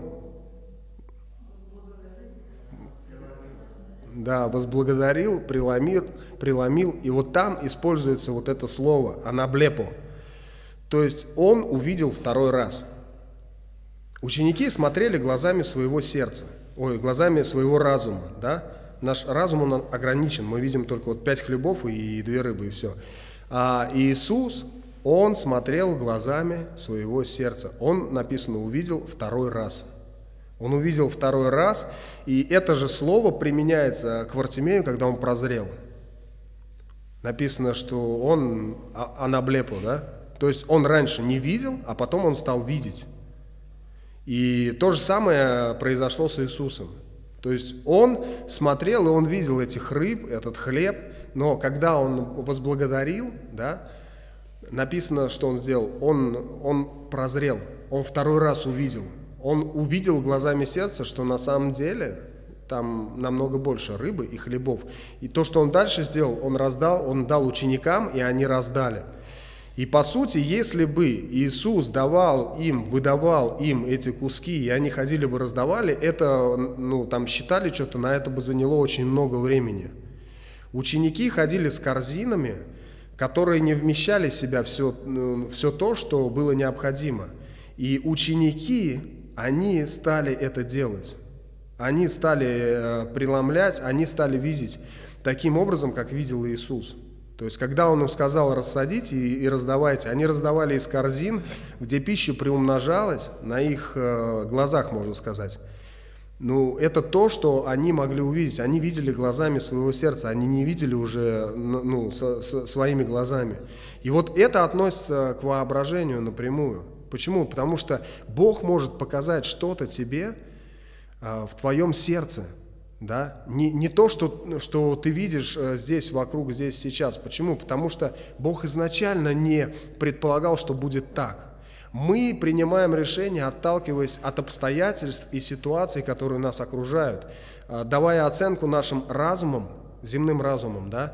Speaker 2: возблагодарил, преломил, и вот там используется вот это слово анаблепо. То есть он увидел второй раз. Ученики смотрели глазами своего сердца, глазами своего разума, да? Наш разум, он ограничен, мы видим только вот 5 хлебов и 2 рыбы, и все. А Иисус, он смотрел глазами своего сердца. Он, написано, увидел второй раз. Он увидел второй раз, и это же слово применяется к Вартимею, когда он прозрел. Написано, что он анаблепо, да? То есть он раньше не видел, а потом он стал видеть. И то же самое произошло с Иисусом. То есть он смотрел, и он видел этих рыб, этот хлеб, но когда он возблагодарил, да, написано, что он сделал, он прозрел, он второй раз увидел. Он увидел глазами сердца, что на самом деле там намного больше рыбы и хлебов. И то, что он дальше сделал, он раздал, он дал ученикам, и они раздали. И по сути, если бы Иисус выдавал им эти куски, и они ходили бы раздавали, это, там считали что-то, на это бы заняло очень много времени. Ученики ходили с корзинами, которые не вмещали в себя все то, что было необходимо. И ученики, они стали это делать. Они стали преломлять, они стали видеть таким образом, как видел Иисус. То есть, когда Он им сказал рассадите и раздавайте, они раздавали из корзин, где пища приумножалась, на их глазах, можно сказать. Это то, что они могли увидеть. Они видели глазами своего сердца, они не видели уже своими глазами. И вот это относится к воображению напрямую. Почему? Потому что Бог может показать что-то тебе в твоем сердце. Да? Не то, что ты видишь здесь, вокруг, здесь, сейчас. Почему? Потому что Бог изначально не предполагал, что будет так. Мы принимаем решения, отталкиваясь от обстоятельств и ситуаций, которые нас окружают, давая оценку нашим разумом, земным разумом. Да?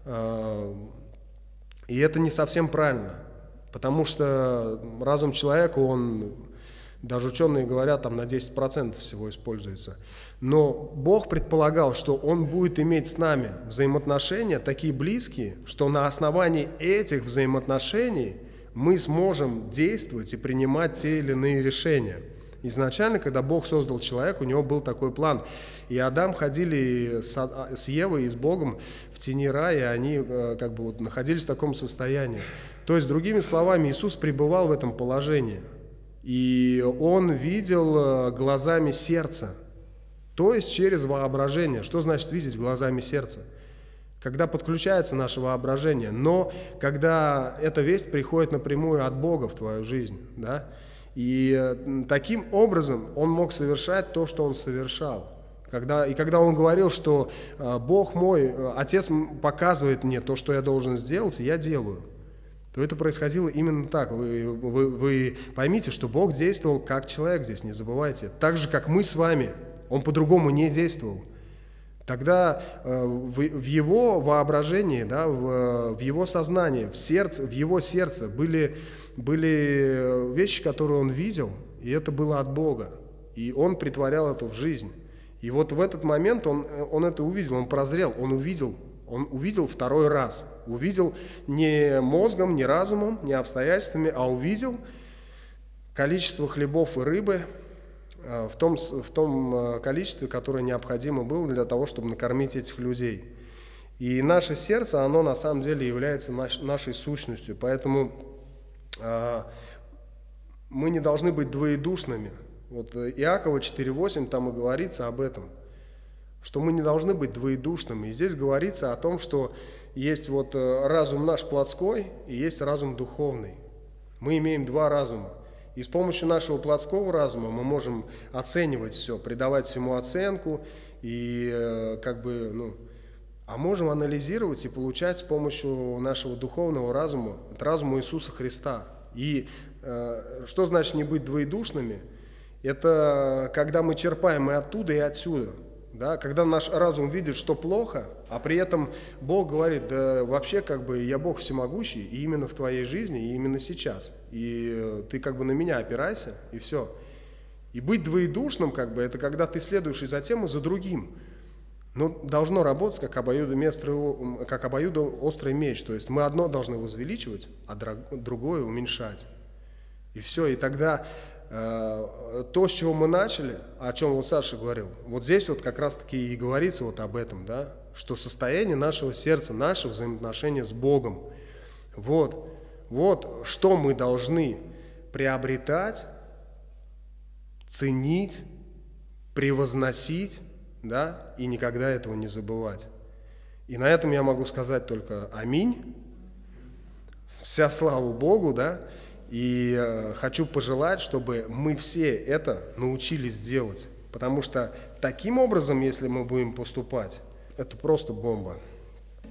Speaker 2: И это не совсем правильно, потому что разум человека, он... Даже ученые говорят, там на 10% всего используется. Но Бог предполагал, что Он будет иметь с нами взаимоотношения такие близкие, что на основании этих взаимоотношений мы сможем действовать и принимать те или иные решения. Изначально, когда Бог создал человека, у него был такой план. И Адам ходили с Евой и с Богом в тени рая, и они находились в таком состоянии. То есть, другими словами, Иисус пребывал в этом положении. И он видел глазами сердца, то есть через воображение. Что значит видеть глазами сердца? Когда подключается наше воображение, но когда эта весть приходит напрямую от Бога в твою жизнь. Да? И таким образом он мог совершать то, что он совершал. Когда он говорил, что Бог мой, Отец показывает мне то, что я должен сделать, и я делаю, то это происходило именно так. Вы поймите, что Бог действовал как человек здесь, не забывайте. Так же, как мы с вами. Он по-другому не действовал. Тогда в его воображении, да, в его сознании, в его сердце были вещи, которые он видел, и это было от Бога. И он притворял это в жизнь. И вот в этот момент он это увидел, он прозрел, он увидел второй раз. Увидел не мозгом, не разумом, не обстоятельствами, а увидел количество хлебов и рыбы в том количестве, которое необходимо было для того, чтобы накормить этих людей. И наше сердце, оно на самом деле является нашей сущностью. Поэтому мы не должны быть двоедушными. Вот Иакова 4:8, там и говорится об этом, что мы не должны быть двоедушными. И здесь говорится о том, что есть вот разум наш плотской и есть разум духовный. Мы имеем два разума. И с помощью нашего плотского разума мы можем оценивать все, придавать всему оценку, и а можем анализировать и получать с помощью нашего духовного разума, от разума Иисуса Христа. И что значит не быть двоедушными? Это когда мы черпаем и оттуда, и отсюда. Да? Когда наш разум видит, что плохо, а при этом Бог говорит, да вообще я Бог всемогущий, и именно в твоей жизни, и именно сейчас. И ты на меня опирайся, и все. И быть двоедушным, это когда ты следуешь и за тем, и за другим. Но должно работать как обоюдоострый меч. То есть мы одно должны возвеличивать, а другое уменьшать. И все, и тогда то, с чего мы начали, о чем вот Саша говорил, вот здесь вот как раз-таки и говорится вот об этом, да, что состояние нашего сердца, наше взаимоотношение с Богом, вот что мы должны приобретать, ценить, превозносить, да, и никогда этого не забывать. И на этом я могу сказать только аминь, вся слава Богу, да. И хочу пожелать, чтобы мы все это научились делать. Потому что таким образом, если мы будем поступать, это просто бомба.